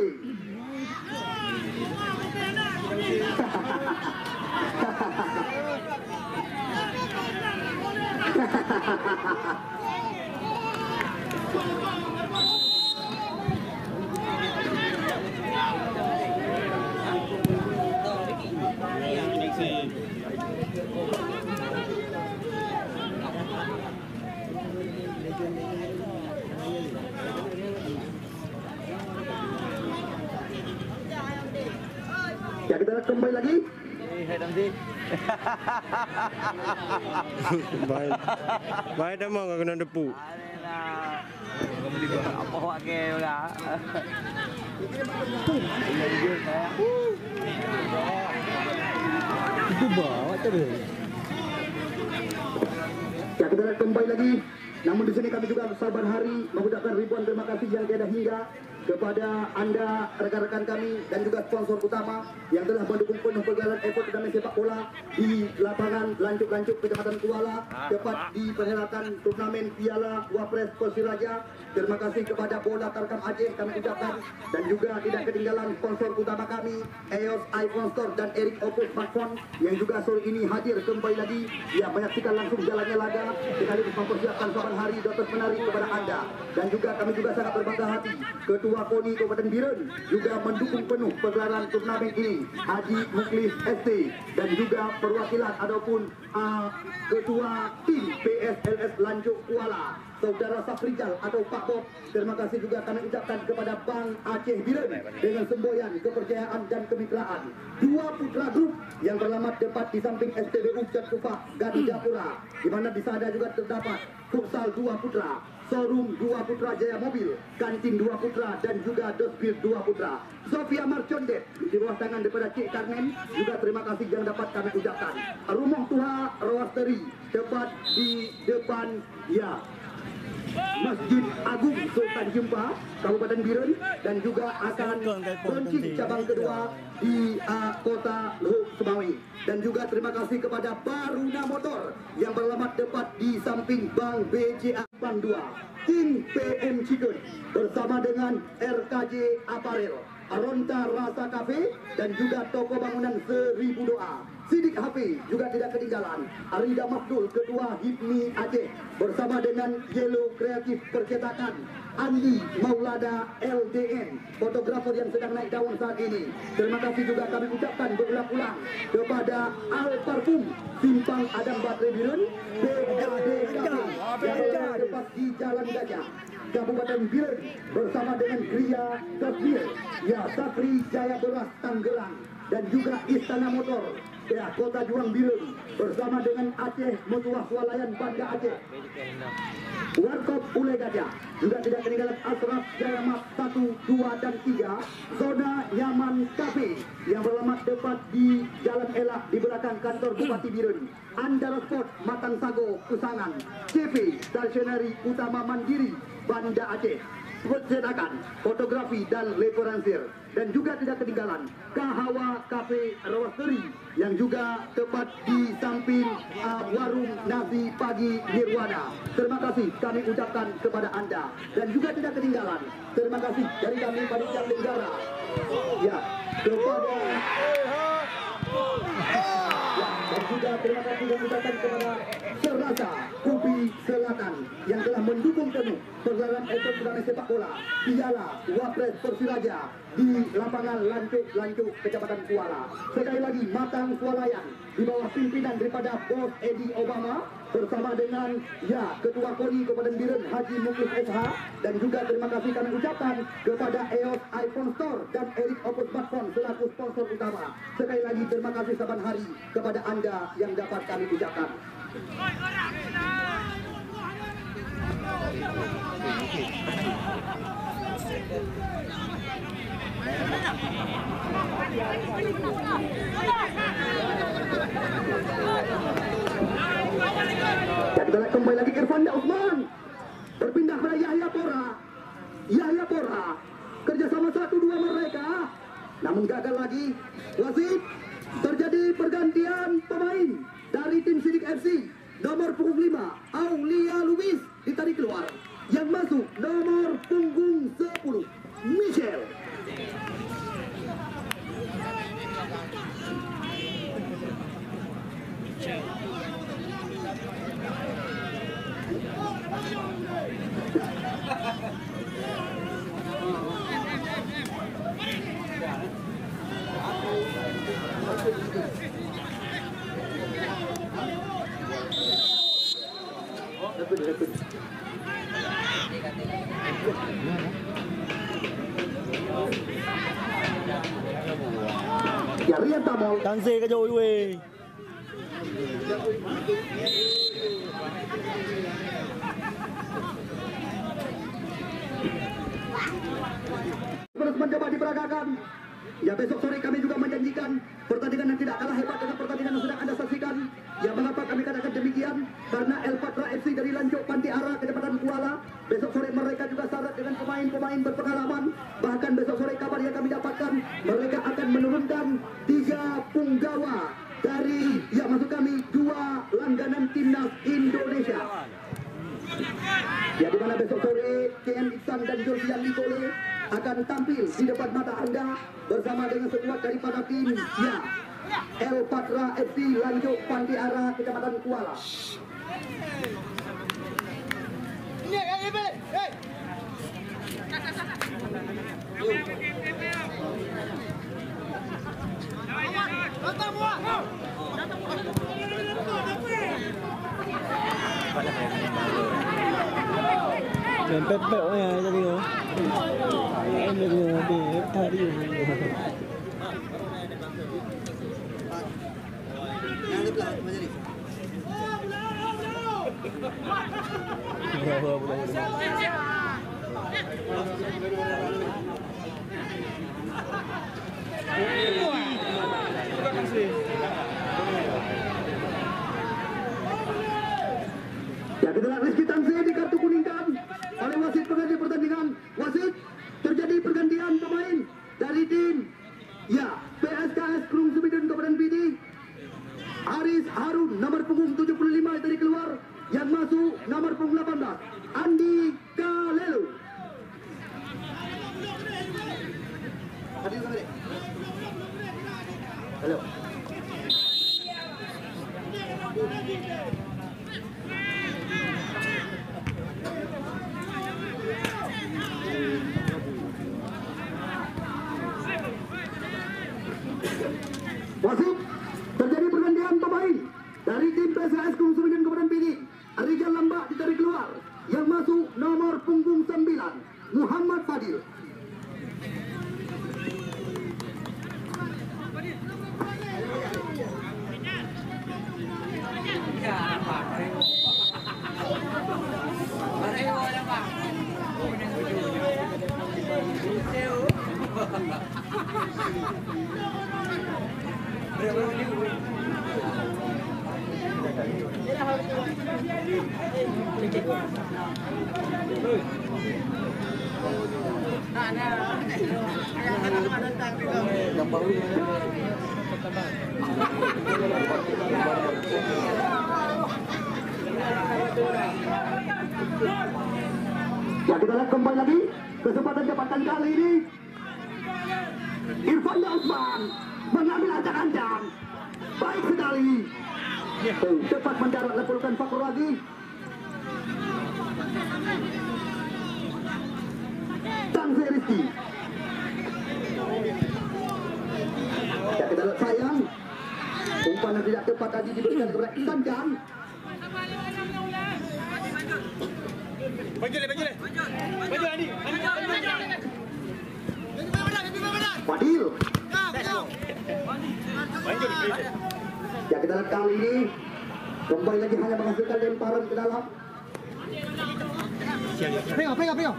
Ya, kita kembali lagi.
Baik dah mau kena depu.
Apa awak ke juga?
Itu bawa terus.
Ya, kita kembali lagi. Namun di sini kami juga sabar hari mengucapkan ribuan terima kasih yang tiada hingga kepada Anda, rekan-rekan kami dan juga sponsor utama yang telah mendukung penuh pergelaran ekor turnamen sepak bola di lapangan Lancuk Kecamatan Kuala, tepat di perhelatan turnamen Piala Wapres Persiraja. Terima kasih kepada Bola Tarkam Aceh kami ucapkan, dan juga tidak ketinggalan sponsor utama kami EOS iPhone Store dan Eric Oppo Smartphone yang juga sore ini hadir kembali lagi ya menyaksikan langsung jalannya laga sekaligus mempersiapkan saban hari dotos menarik kepada Anda. Dan juga kami juga sangat berbangga hati Ketua KONI Kabupaten Biren juga mendukung penuh pergelaran turnamen ini, Haji Muklis ST, dan juga perwakilan ataupun Ketua tim PSLS Lancuk Kuala Saudara Safrijal atau Pak Bob. Terima kasih juga kami ucapkan kepada Bank Aceh Biren dengan semboyan kepercayaan dan kemitraan. Dua putra grup yang beralamat tepat di samping STBU Jatufah Gadijapura, di mana di sana juga terdapat futsal 2 putra, showroom 2 putra Jaya Mobil, kantin 2 putra, dan juga dosbir 2 putra. Sofia Marcondet di bawah tangan daripada Cik Carmen juga terima kasih yang dapat kami ucapkan. Rumah Tuha Rawasteri tepat di depan ya Masjid Agung Sultan Jempa Kabupaten Biren, dan juga akan launching cabang kedua di kota Lok Semawi. Dan juga terima kasih kepada Baruna Motor yang beralamat tepat di samping Bank BCA Bank 2, King PM Chicken bersama dengan RKJ Apparel, Aronta Rasa Cafe, dan juga toko bangunan 1000 Doa. Sidik HP juga tidak ketinggalan. Arida Mafdul, Ketua HIPMI Aceh, bersama dengan Yellow Kreatif Percetakan, Andi Maulana LDN, fotografer yang sedang naik daun saat ini. Terima kasih juga kami ucapkan berulang-ulang kepada Al Parfum Simpang Adam Batre Biren, BLD Cafe yang berada tepat di Jalan Gajah Kabupaten Biren, bersama dengan Gria Tasbir, ya Safri Jaya Beras Tanggerang, dan juga Istana Motor ya Kota Juang Birun bersama dengan Aceh Mutuah Swalayan Banda Aceh. Warkop Ule Gajah juga tidak ketinggalan Asraf Jayamat 1, 2, dan 3. Zona Nyaman Cafe yang beralamat tepat di Jalan Elak di belakang kantor Bupati Birun. Andara Sport Matang Sago Kusangan. CV Stationery Utama Mandiri Banda Aceh. Percetakan, fotografi dan leporansir. Dan juga tidak ketinggalan Kahawa Cafe Roastery yang juga tepat di samping warung nasi pagi Nirwana. Terima kasih kami ucapkan kepada Anda. Dan juga tidak ketinggalan terima kasih dari kami Panitia Negara ya kepada dan juga terima kasih kami ucapkan kepada Serasa Kupi Selatan yang telah mendukung penuh pergelaran event turnamen sepak bola Piala Wapres Persiraja di lapangan Lancuk Kecamatan Kuala. Sekali lagi Matang Swalayan di bawah pimpinan daripada Bos Eddie Obama bersama dengan ya Ketua KONI Kabupaten Birun Haji Muklis SH. Dan juga terima kasih kami ucapkan kepada EOS iPhone Store dan Eric Opus Smartphone selaku sponsor utama. Sekali lagi terima kasih saban hari kepada Anda yang dapat kami ucapkan. Dan kita kembali lagi Irfanda Usman berpindah pada Yahya Pora kerjasama 1-2 mereka namun gagal lagi. Wasit, terjadi pergantian pemain dari tim Sidik FC. Nomor punggung 5 Aulia Lubis ditarik keluar, yang masuk nomor punggung 10 Michel. Ya Rian Tamol
Tansi ke jauh weh.
terus mencoba diperagakan. Ya besok sore kami juga menjanjikan pertandingan yang tidak kalah hebat dengan pertandingan yang sedang Anda saksikan. Ya mengapa kami katakan demikian? Karena El Patra FC dari Lancuk Panti Ara Kecamatan Kuala, besok sore mereka juga syarat dengan pemain-pemain berpengalaman. Bahkan besok sore kabar yang kami dapatkan, mereka akan menurunkan 3 punggawa dari ya maksud kami 2 langganan timnas Indonesia. Ya dimana besok sore KM Iksan dan Jordian Nicole akan tampil di depan mata Anda bersama dengan sekuat daripada tim ya El Patra FC Lancuk Panti Ara Kecamatan Kuala.
Dempet ya tadi loh. Em được nhiều thì em thay đi.
Ya kita lihat Rizky Tansi di kartu kuning kan oleh wasit pengganti pertandingan. Wasit, terjadi pergantian pemain dari tim ya PSKS Krung Subidun Kabupaten PD. Aris Harun nomor punggung 75 dari keluar, yang masuk nomor punggung 18 Andi Kalelu. Halo. Wasit, terjadi pergantian pemain dari tim PSKS Krung Subidun Kabupaten PD. Rijal Lambak ditarik keluar, yang masuk nomor punggung 9 Muhammad Fadil. Ya, kita lihat kembali lagi kesempatan jabatan kali ini. Irfan Usman mengambil ancang-ancang, baik sekali. Cepat mendarat lepulkan Fakur lagi. Tangsi Rizky. Ya, kita lihat sayang. Umpan yang tidak tepat tadi diberikan kepada Iksan Jan.
Baju Andi.
Fadil. Ya, kita lihat kali ini kembali lagi hanya menghasilkan lemparan ke dalam.
Pegang.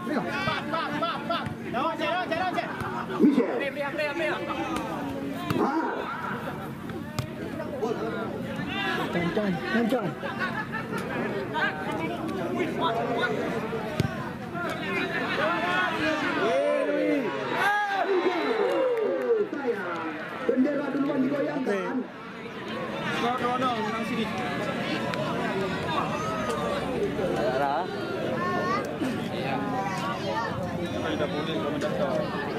Michel.
Jangan.
Sayang, bendera duluan digoyangkan.
No, menang sini. Ada. Tidak boleh komentar.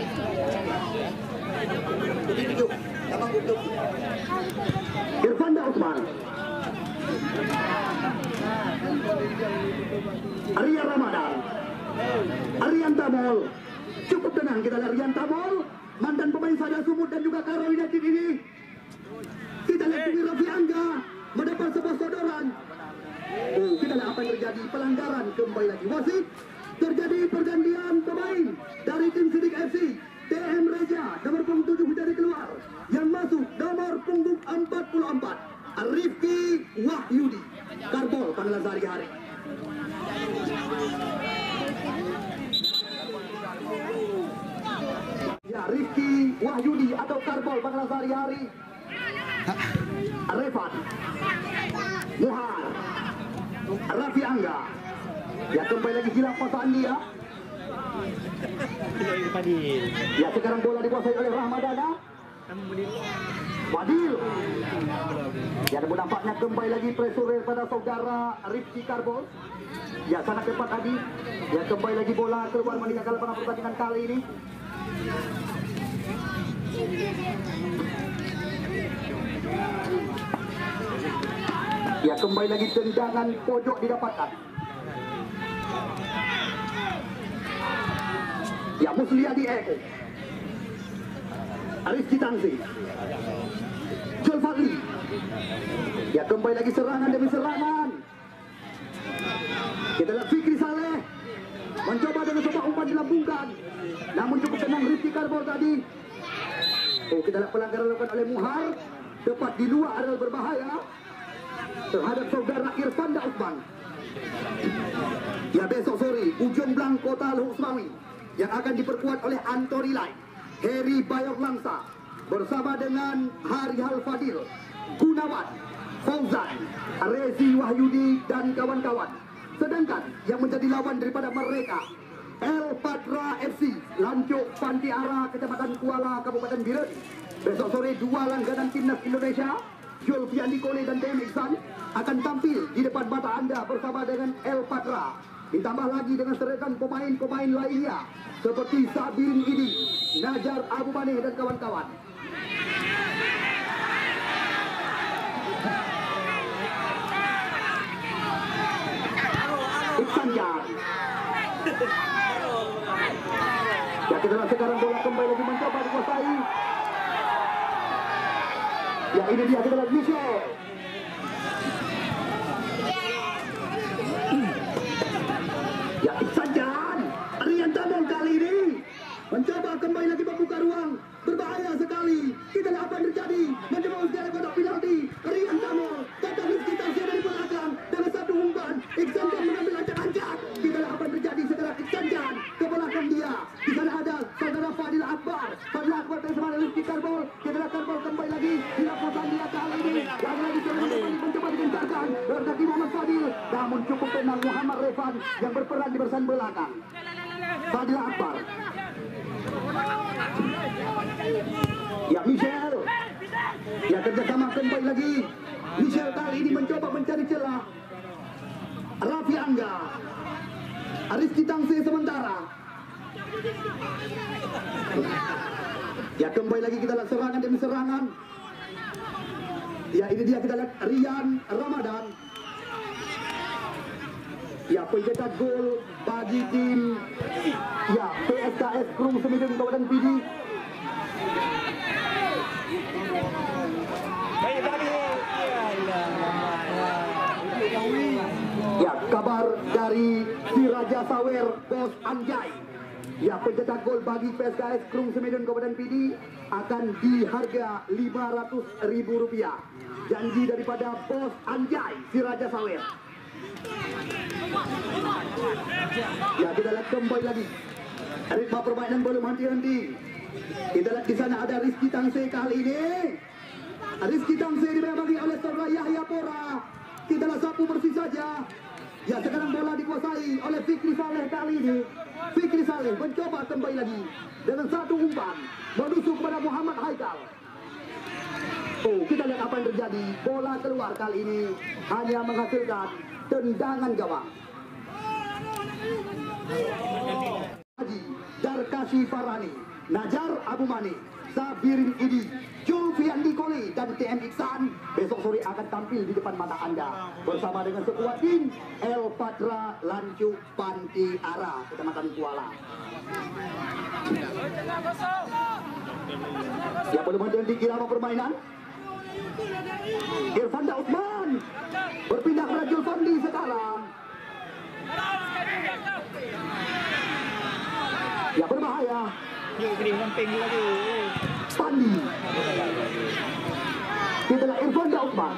Irfan Usman. Arya Ramadan. Aryan Tamol. Cukup tenang, kita lihat Aryan Tamol, mantan pemain Sada Sumut dan juga Karo United ini. Kita lihat Bumi Raffi Angga mendapat sebuah sodoran. Kita lihat apa yang terjadi, pelanggaran kembali lagi. Wasit, terjadi pergantian pemain dari tim Sidik FC. TM Reja, nomor punggung 7 dari keluar. Yang masuk nomor punggung 44. Rifki Wahyudi. Karbol panggilan sehari-hari. Ya, Rifki Wahyudi atau Karbol panggilan sehari-hari. Refat Muhar Raffi Angga. Ya, kembali lagi hilang pasaan dia. Ya, sekarang bola dikuasai oleh Rahmadana. Fadil. Ya, namun nampaknya kembali lagi pressure pada saudara Rifki Karbol. Ya, sangat cepat tadi. Ya, kembali lagi bola keluar meninggalkan lapangan pertandingan kali ini. Ya, kembali lagi tendangan pojok didapatkan. Ya, Musliadi Eko. Rizky Tangsi. Jul Fadli. Ya, kembali lagi serangan demi serangan. Kita lihat Fikri Saleh mencoba dengan sebuah umpan dilambungkan, namun cukup tenang Rifki Karbol tadi. Kita lihat pelanggaran dilakukan oleh Muhar, tepat di luar adalah berbahaya terhadap saudara Irfan Usman. Ya, besok sore Ujung Blang Kota Luhuk Semawi yang akan diperkuat oleh Antori Lai, Heri Bayor Langsa bersama dengan Hari Hal Fadil, Gunawan, Fauzan, Rezi Wahyudi dan kawan-kawan. Sedangkan yang menjadi lawan daripada mereka, El Patra FC, Lancuk Pantiara, Kecamatan Kuala, Kabupaten Biren. Besok sore dua langganan timnas Indonesia, Julfiandi Kole dan Dem Iksan, akan tampil di depan mata Anda bersama dengan El Patra. Ditambah lagi dengan seretan pemain-pemain lainnya seperti Sabirin Idi, Najar Abu Maneh dan kawan-kawan. Iksan Jan. Ya, kita lihat sekarang bola kembali lagi mencoba dikuasai. Ya, ini dia, kita lihat Michel. Ya, Iksan Jan. Aryan Tamol kali ini mencoba kembali lagi membuka ruang. Berbahaya sekali. Kita lihat apa yang terjadi. Mencoba untuk kotak penalti. Aryan Tamol. Kata Rizky Tangsi dari belakang. Dengan satu umpan. Iksan Jan mengambil ancang-ancang. Kita lihat apa yang terjadi sekarang. Iksan Jan ke belakang dia. Di sana ada saudara Fadil Akbar. Fadil Akbar partai semangat Rizky Karbol. Kita lihat Karbol kembali lagi dilakukan dia kali ini. Lagi mencoba digencarkan berdaki Muhammad Fadil. Namun cukup tenang Muhammad Revan yang berperan di barisan belakang. Fadil Akbar. Ya Michel. Ya kerjasama kembali lagi. Michel kali ini mencoba mencari celah. Raffi Angga. Rizky Tangse sementara. Ya kembali lagi kita lihat serangan demi serangan. Ya ini dia kita lihat Rian Ramadan. Ya pencetak gol bagi tim ya PSKS Krung Semidang Kabupaten Pidi. Ya kabar dari si Raja Sawer Bos Anjay. Ya pencetak gol bagi PSKS Krung Semidang Kabupaten Pidi akan di harga Rp500.000. Janji daripada Bos Anjay si Raja Sawer. Ya kita lihat kembali lagi. Ritme permainan belum henti-henti. Kita lihat di sana ada Rizky Tangse kali ini. Rizky Tangse dibagi oleh saudara Yahya Pora. Kita lihat sapu bersih saja. Ya sekarang bola dikuasai oleh Fikri Saleh kali ini. Fikri Saleh mencoba kembali lagi dengan satu umpan menusuk kepada Muhammad Haikal. Oh kita lihat apa yang terjadi. Bola keluar kali ini hanya menghasilkan tendangan gawang. Haji Darkasi Farani, Najar Abu Mani, Sabirin Idi, Julfian Dikoli dan TM Iksan besok sore akan tampil di depan mata Anda bersama dengan sekuat tim El Patra Lancu Panti Ara Kecamatan Kuala. Ya belum henti irama permainan. Irfanda Utsman berpindah ke Julfandi sekarang. Ya berbahaya. Pandi. Kita lihat Irfanda Utsman.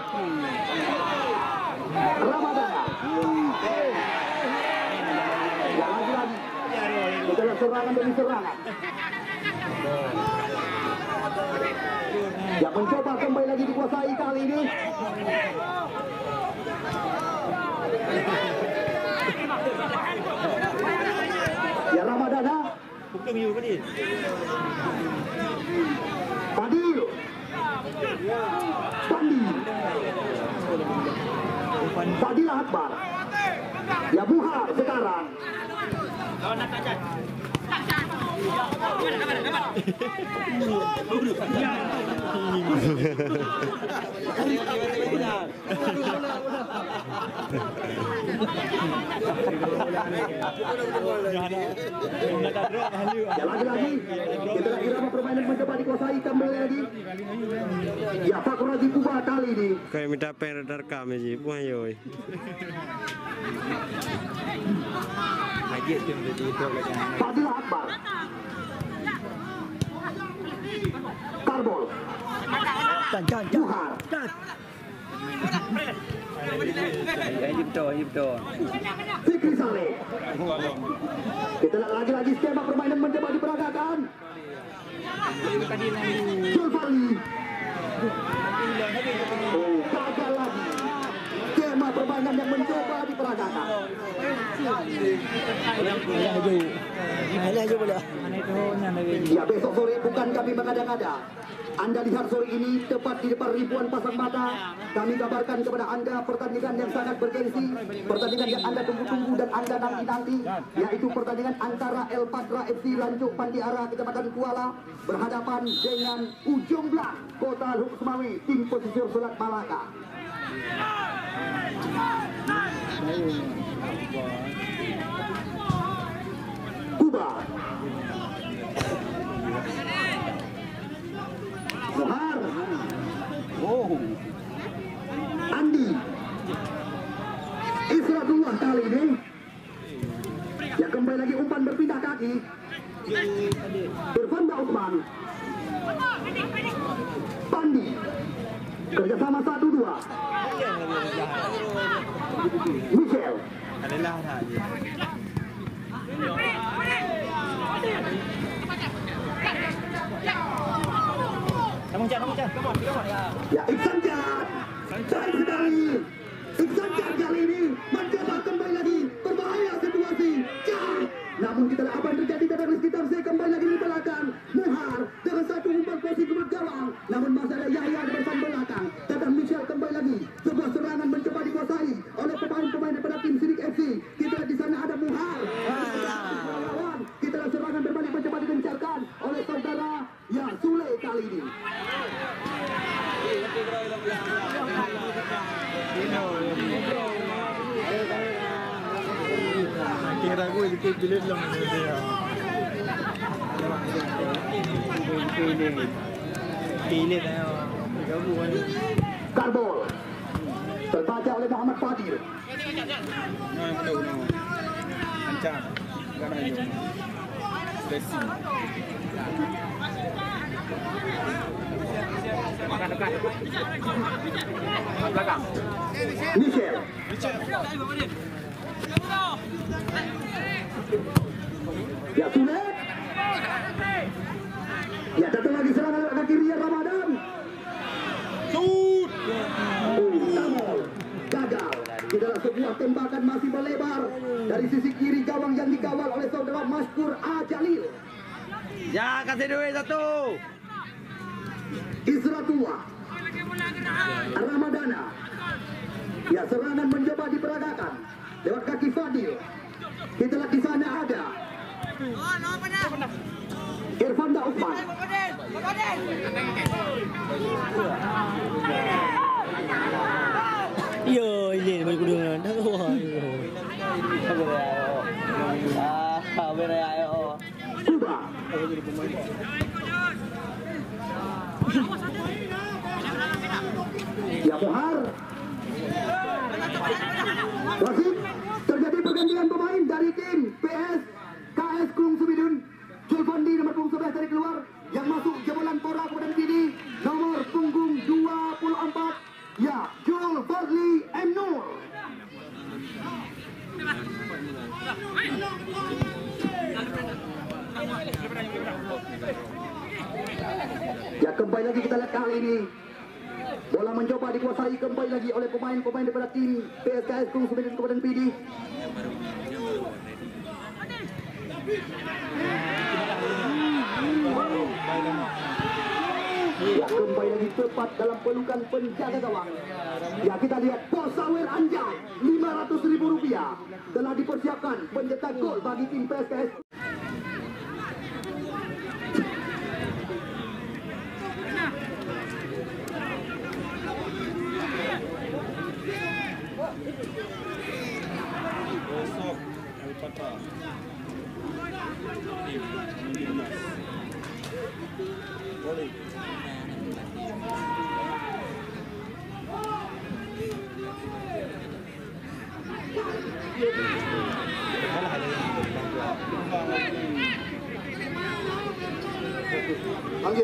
Ramadana. Ya lagi-lagi. Kita lihat serangan demi serangan. Ya mencoba kembali lagi dikuasai kali ini. Ya Ramadana. Fadil. Pandi. Fadil Akbar. Ya Buhar sekarang. Ya lagi-lagi kita lagi irama permainan mencoba dikuasai kembali lagi. Ya Fakur Razi Kuba kali ini.
Kayak minta peredar kami sih, buah yoi.
Fadil Akbar. Karbol. Buhar. Fikri Saleh. Kita lihat lagi-lagi skema permainan mencoba diperagakan. Zulfali. Oh, gagal lagi. Skema permainan yang mencoba diperagakan. Ya besok sore bukan kami mengada-ngada. Anda lihat sore ini tepat di depan ribuan pasang mata. Kami kabarkan kepada Anda pertandingan yang sangat bergengsi, pertandingan yang Anda tunggu-tunggu dan Anda nanti-nanti, yaitu pertandingan antara El Patra FC Lancuk Pantiara Kecamatan Kuala berhadapan dengan Ujung Blang Kota Luk Semawi tim pesisir Selat Malaka. Kuba. Sohar. Andi. Isradullah kali ini. Ya kembali lagi umpan berpindah kaki. Irfanda Utsman. Pandi. Kerjasama 1-2. Michel. Ya, Iksan Jan. Baik sekali. Iksan Jan kali ini mencoba kembali lagi. Berbahaya situasi. Jan. Namun kita lihat apa yang terjadi pada Rizky Tamsi kembali lagi di belakang. Muhar dengan satu umpan posisi ke gawang. Namun masih ada Yahya di bersama belakang. Datang Michel kembali lagi. Sebuah serangan mencoba dikuasai oleh pemain-pemain daripada tim Sidik FC. Kita lihat di sana ada Muhar. Kita lihat serangan berbalik mencoba digencarkan oleh saudara ya Sule kali ini.
Kira gue itu pilih lang dia. Pilih tayo. Gabungan.
Karbol terbaca oleh Muhammad Fadil.
Ancang. Gana itu. Blessing.
Michel. Ya Sule. Ya datang lagi serangan kaki Rian Ramadan. Tamol gagal. Adalah sebuah tembakan masih melebar dari sisi kiri gawang yang dikawal oleh saudara Maskur A. Jalil.
Ya, kasih duit satu.
Isratullah Ramadana. Ya serangan mencoba diperagakan lewat kaki Fadil. Kita lihat di sana ada Irfanda Uthman.
Yo, ini balik kudengan. Wah.
Kuba. Ya Muhar. Wasit, terjadi pergantian pemain dari tim PS KS Kung Sumidun. Julfandi nomor punggung 11 dari keluar, yang masuk jebolan Pora kemudian kini nomor punggung 24 ya Julfandi M. Nur. Ya kembali lagi kita lihat kali ini bola mencoba dikuasai kembali lagi oleh pemain-pemain daripada tim PSKS Kung Sumidun kemudian PD. Ya kembali lagi tepat dalam pelukan penjaga gawang. Ya kita lihat bos sawer anjay Rp500.000 telah dipersiapkan pencetak gol bagi tim PSKS. Panggil.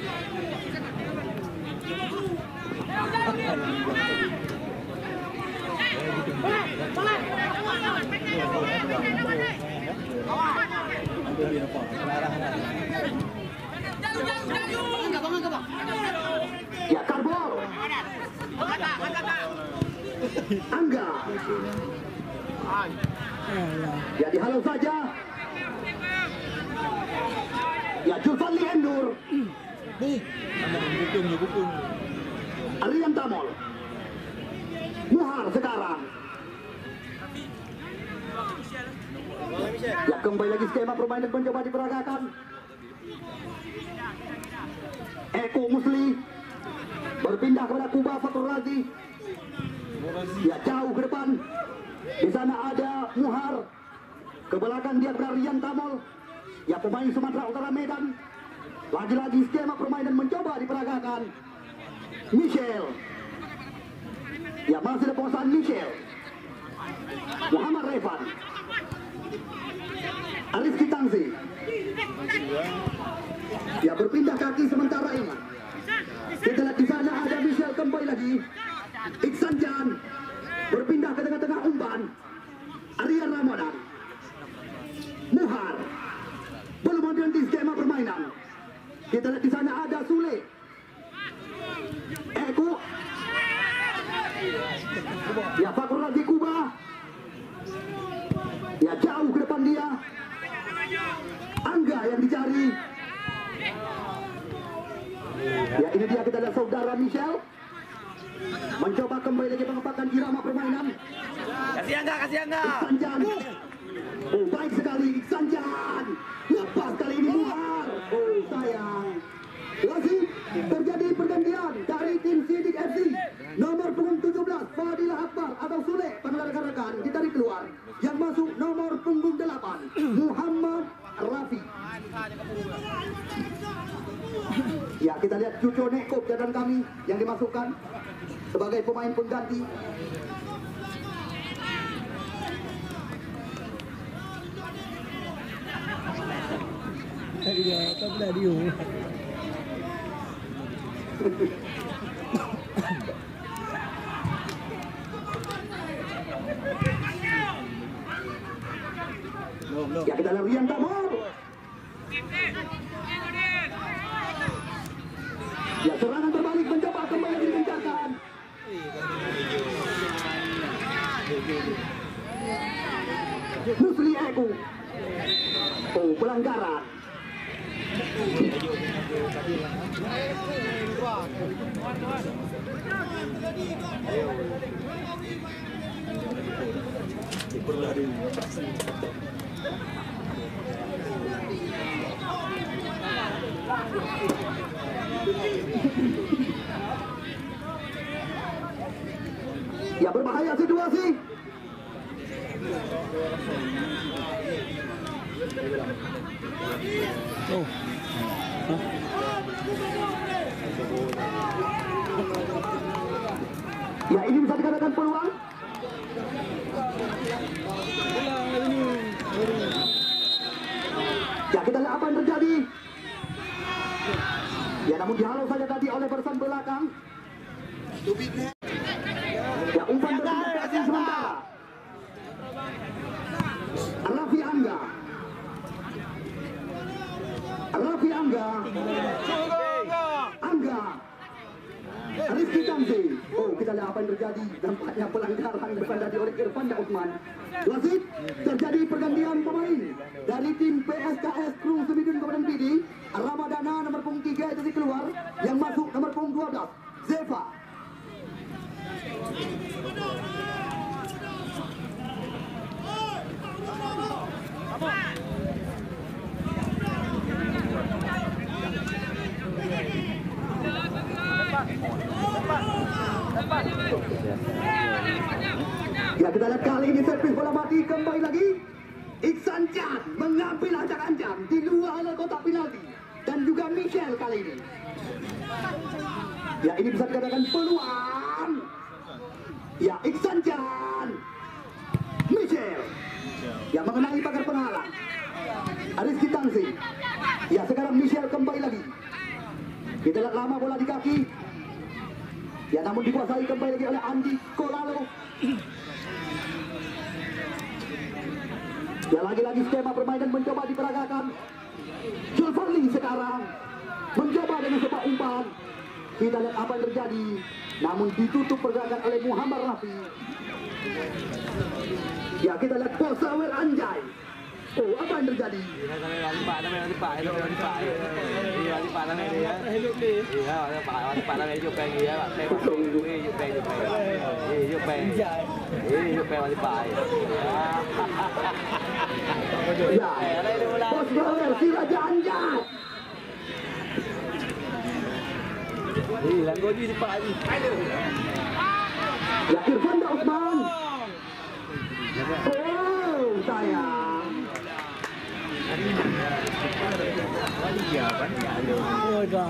Ya Karbol. Angga. Ya dihalau saja. Ya Julfandi M. Nur. Rian Tamol. Muhar sekarang. Ya kembali lagi skema permainan mencoba diperagakan. Eko Musli berpindah kepada Kuba Fatur Razi. Ya jauh ke depan. Di sana ada Muhar. Ke belakang dia kepada Rian Tamol. Ya pemain Sumatera Utara Medan. Lagi-lagi skema permainan mencoba diperagakan. Michel. Ya masih ada penguasaan Michel. Muhammad Revan. Rizky Tamsi. Ya berpindah kaki sementara ini. Kita lihat di sana ada Michel kembali lagi. Iksan Jan berpindah ke tengah-tengah umpan. Rian Ramadan. Muhar belum berhenti skema permainan. Kita lihat di sana ada Sule. dicari. Ya, ini dia, kita lihat saudara Michel mencoba kembali lagi mengembangkan irama permainan.
Kasih angka, kasih angka.
Iksanjan. Oh, baik sekali Iksanjan. Lepas kali ini Muhar. Oh, sayang. Wasit, terjadi pergantian dari tim Sidik FC. Nomor punggung 17 Fadilah Akbar atau Sule pada rekan-rekan ditarik keluar. Yang masuk nomor punggung 8 Muhammad Rafi. Ya, kita lihat Cuco Neko catatan kami yang dimasukkan sebagai pemain pengganti.
Dia tak ada dia.
Ya, kita lihat Rian Tamor. Ya, serangan terbalik mencoba kembali digencarkan. Musli Eko. Oh, pelanggaran. Ya, berbahaya situasi.
Oh.
Ya, ini bisa dikatakan peluang. Ya, kita lihat apa yang terjadi. Ya, namun dihalau saja tadi oleh barisan belakang. Ya, umpan dari sementara. Raffi Angga. Raffi Angga. Angga. Rizky Tamzi. Oh, kita lihat apa yang terjadi. Nampaknya pelanggaran bukan dari oleh Irfanda Utsman. Wasit, terjadi pergantian pemain dari tim PSKS Kru Semidun Kabupaten PD. Ramadana nomor punggung 3 itu keluar. Yang masuk nomor punggung 12 Zefa. Ya, kita lihat kali ini servis bola mati kembali lagi. Iksanjan mengambil ancang-ancang di luar kotak penalti dan juga Michel kali ini. Ya, ini bisa dikatakan peluang. Ya, Iksanjan. Michel. Ya, mengenai pagar penghalang. Rizky Tamzi. Ya, sekarang Michel kembali lagi. Kita lihat lama bola di kaki. Ya, namun dikuasai kembali lagi oleh Andi Kolalo. Ya, lagi-lagi skema permainan mencoba diperagakan. Julfali sekarang mencoba dengan sebuah umpan. Kita lihat apa yang terjadi. Namun ditutup pergerakan oleh Muhammad Rafi. Ya, kita lihat Posawel Anjay. Oh, apa yang terjadi? Ya, Posawel si Raja Anjay. Ya, Irfanda Utsman. Oh, sayang.
Oh, dah.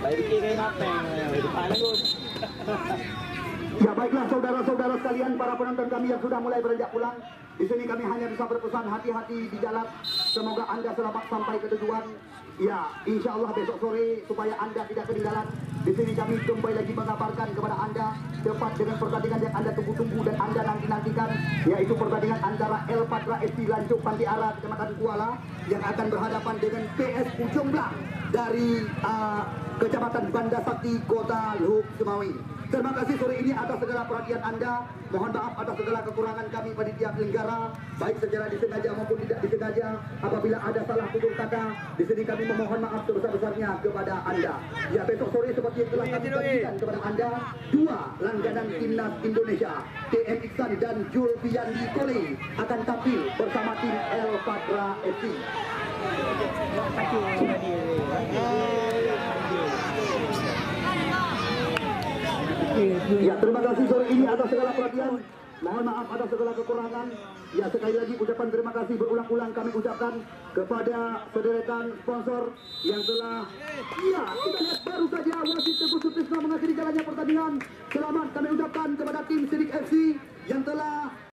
Ya, baiklah saudara-saudara sekalian, para penonton kami yang sudah mulai beranjak pulang. Di sini kami hanya bisa berpesan hati-hati di jalan. Semoga Anda selamat sampai ke tujuan. Ya, insya Allah besok sore supaya Anda tidak ketinggalan. Di sini kami kembali lagi mengabarkan kepada Anda tepat dengan pertandingan yang Anda tunggu-tunggu dan Anda nanti-nantikan, yaitu pertandingan antara El Patra FC Lancuk Pantiara Kecamatan Kuala yang akan berhadapan dengan PS Pujongblang dari Kecamatan Banda Sakti Kota Lubuk Semawi. Terima kasih sore ini atas segala perhatian Anda. Mohon maaf atas segala kekurangan kami panitia penyelenggara, baik secara disengaja maupun tidak disengaja. Apabila ada salah tutur kata, di sini kami memohon maaf sebesar-besarnya kepada Anda. Ya, besok sore seperti yang telah kami janjikan kepada Anda, 2 langganan timnas Indonesia, TM Iksan dan Julfiandi Kole akan tampil bersama tim El Fadra FC. Ya, terima kasih sore ini atas segala perhatian. Mohon maaf atas segala kekurangan. Ya, sekali lagi ucapan terima kasih berulang-ulang kami ucapkan kepada sederetan sponsor yang telah, ya, kita lihat baru saja wasit Teguh Sutisna mengakhiri jalannya pertandingan. Selamat kami ucapkan kepada tim Sidik FC yang telah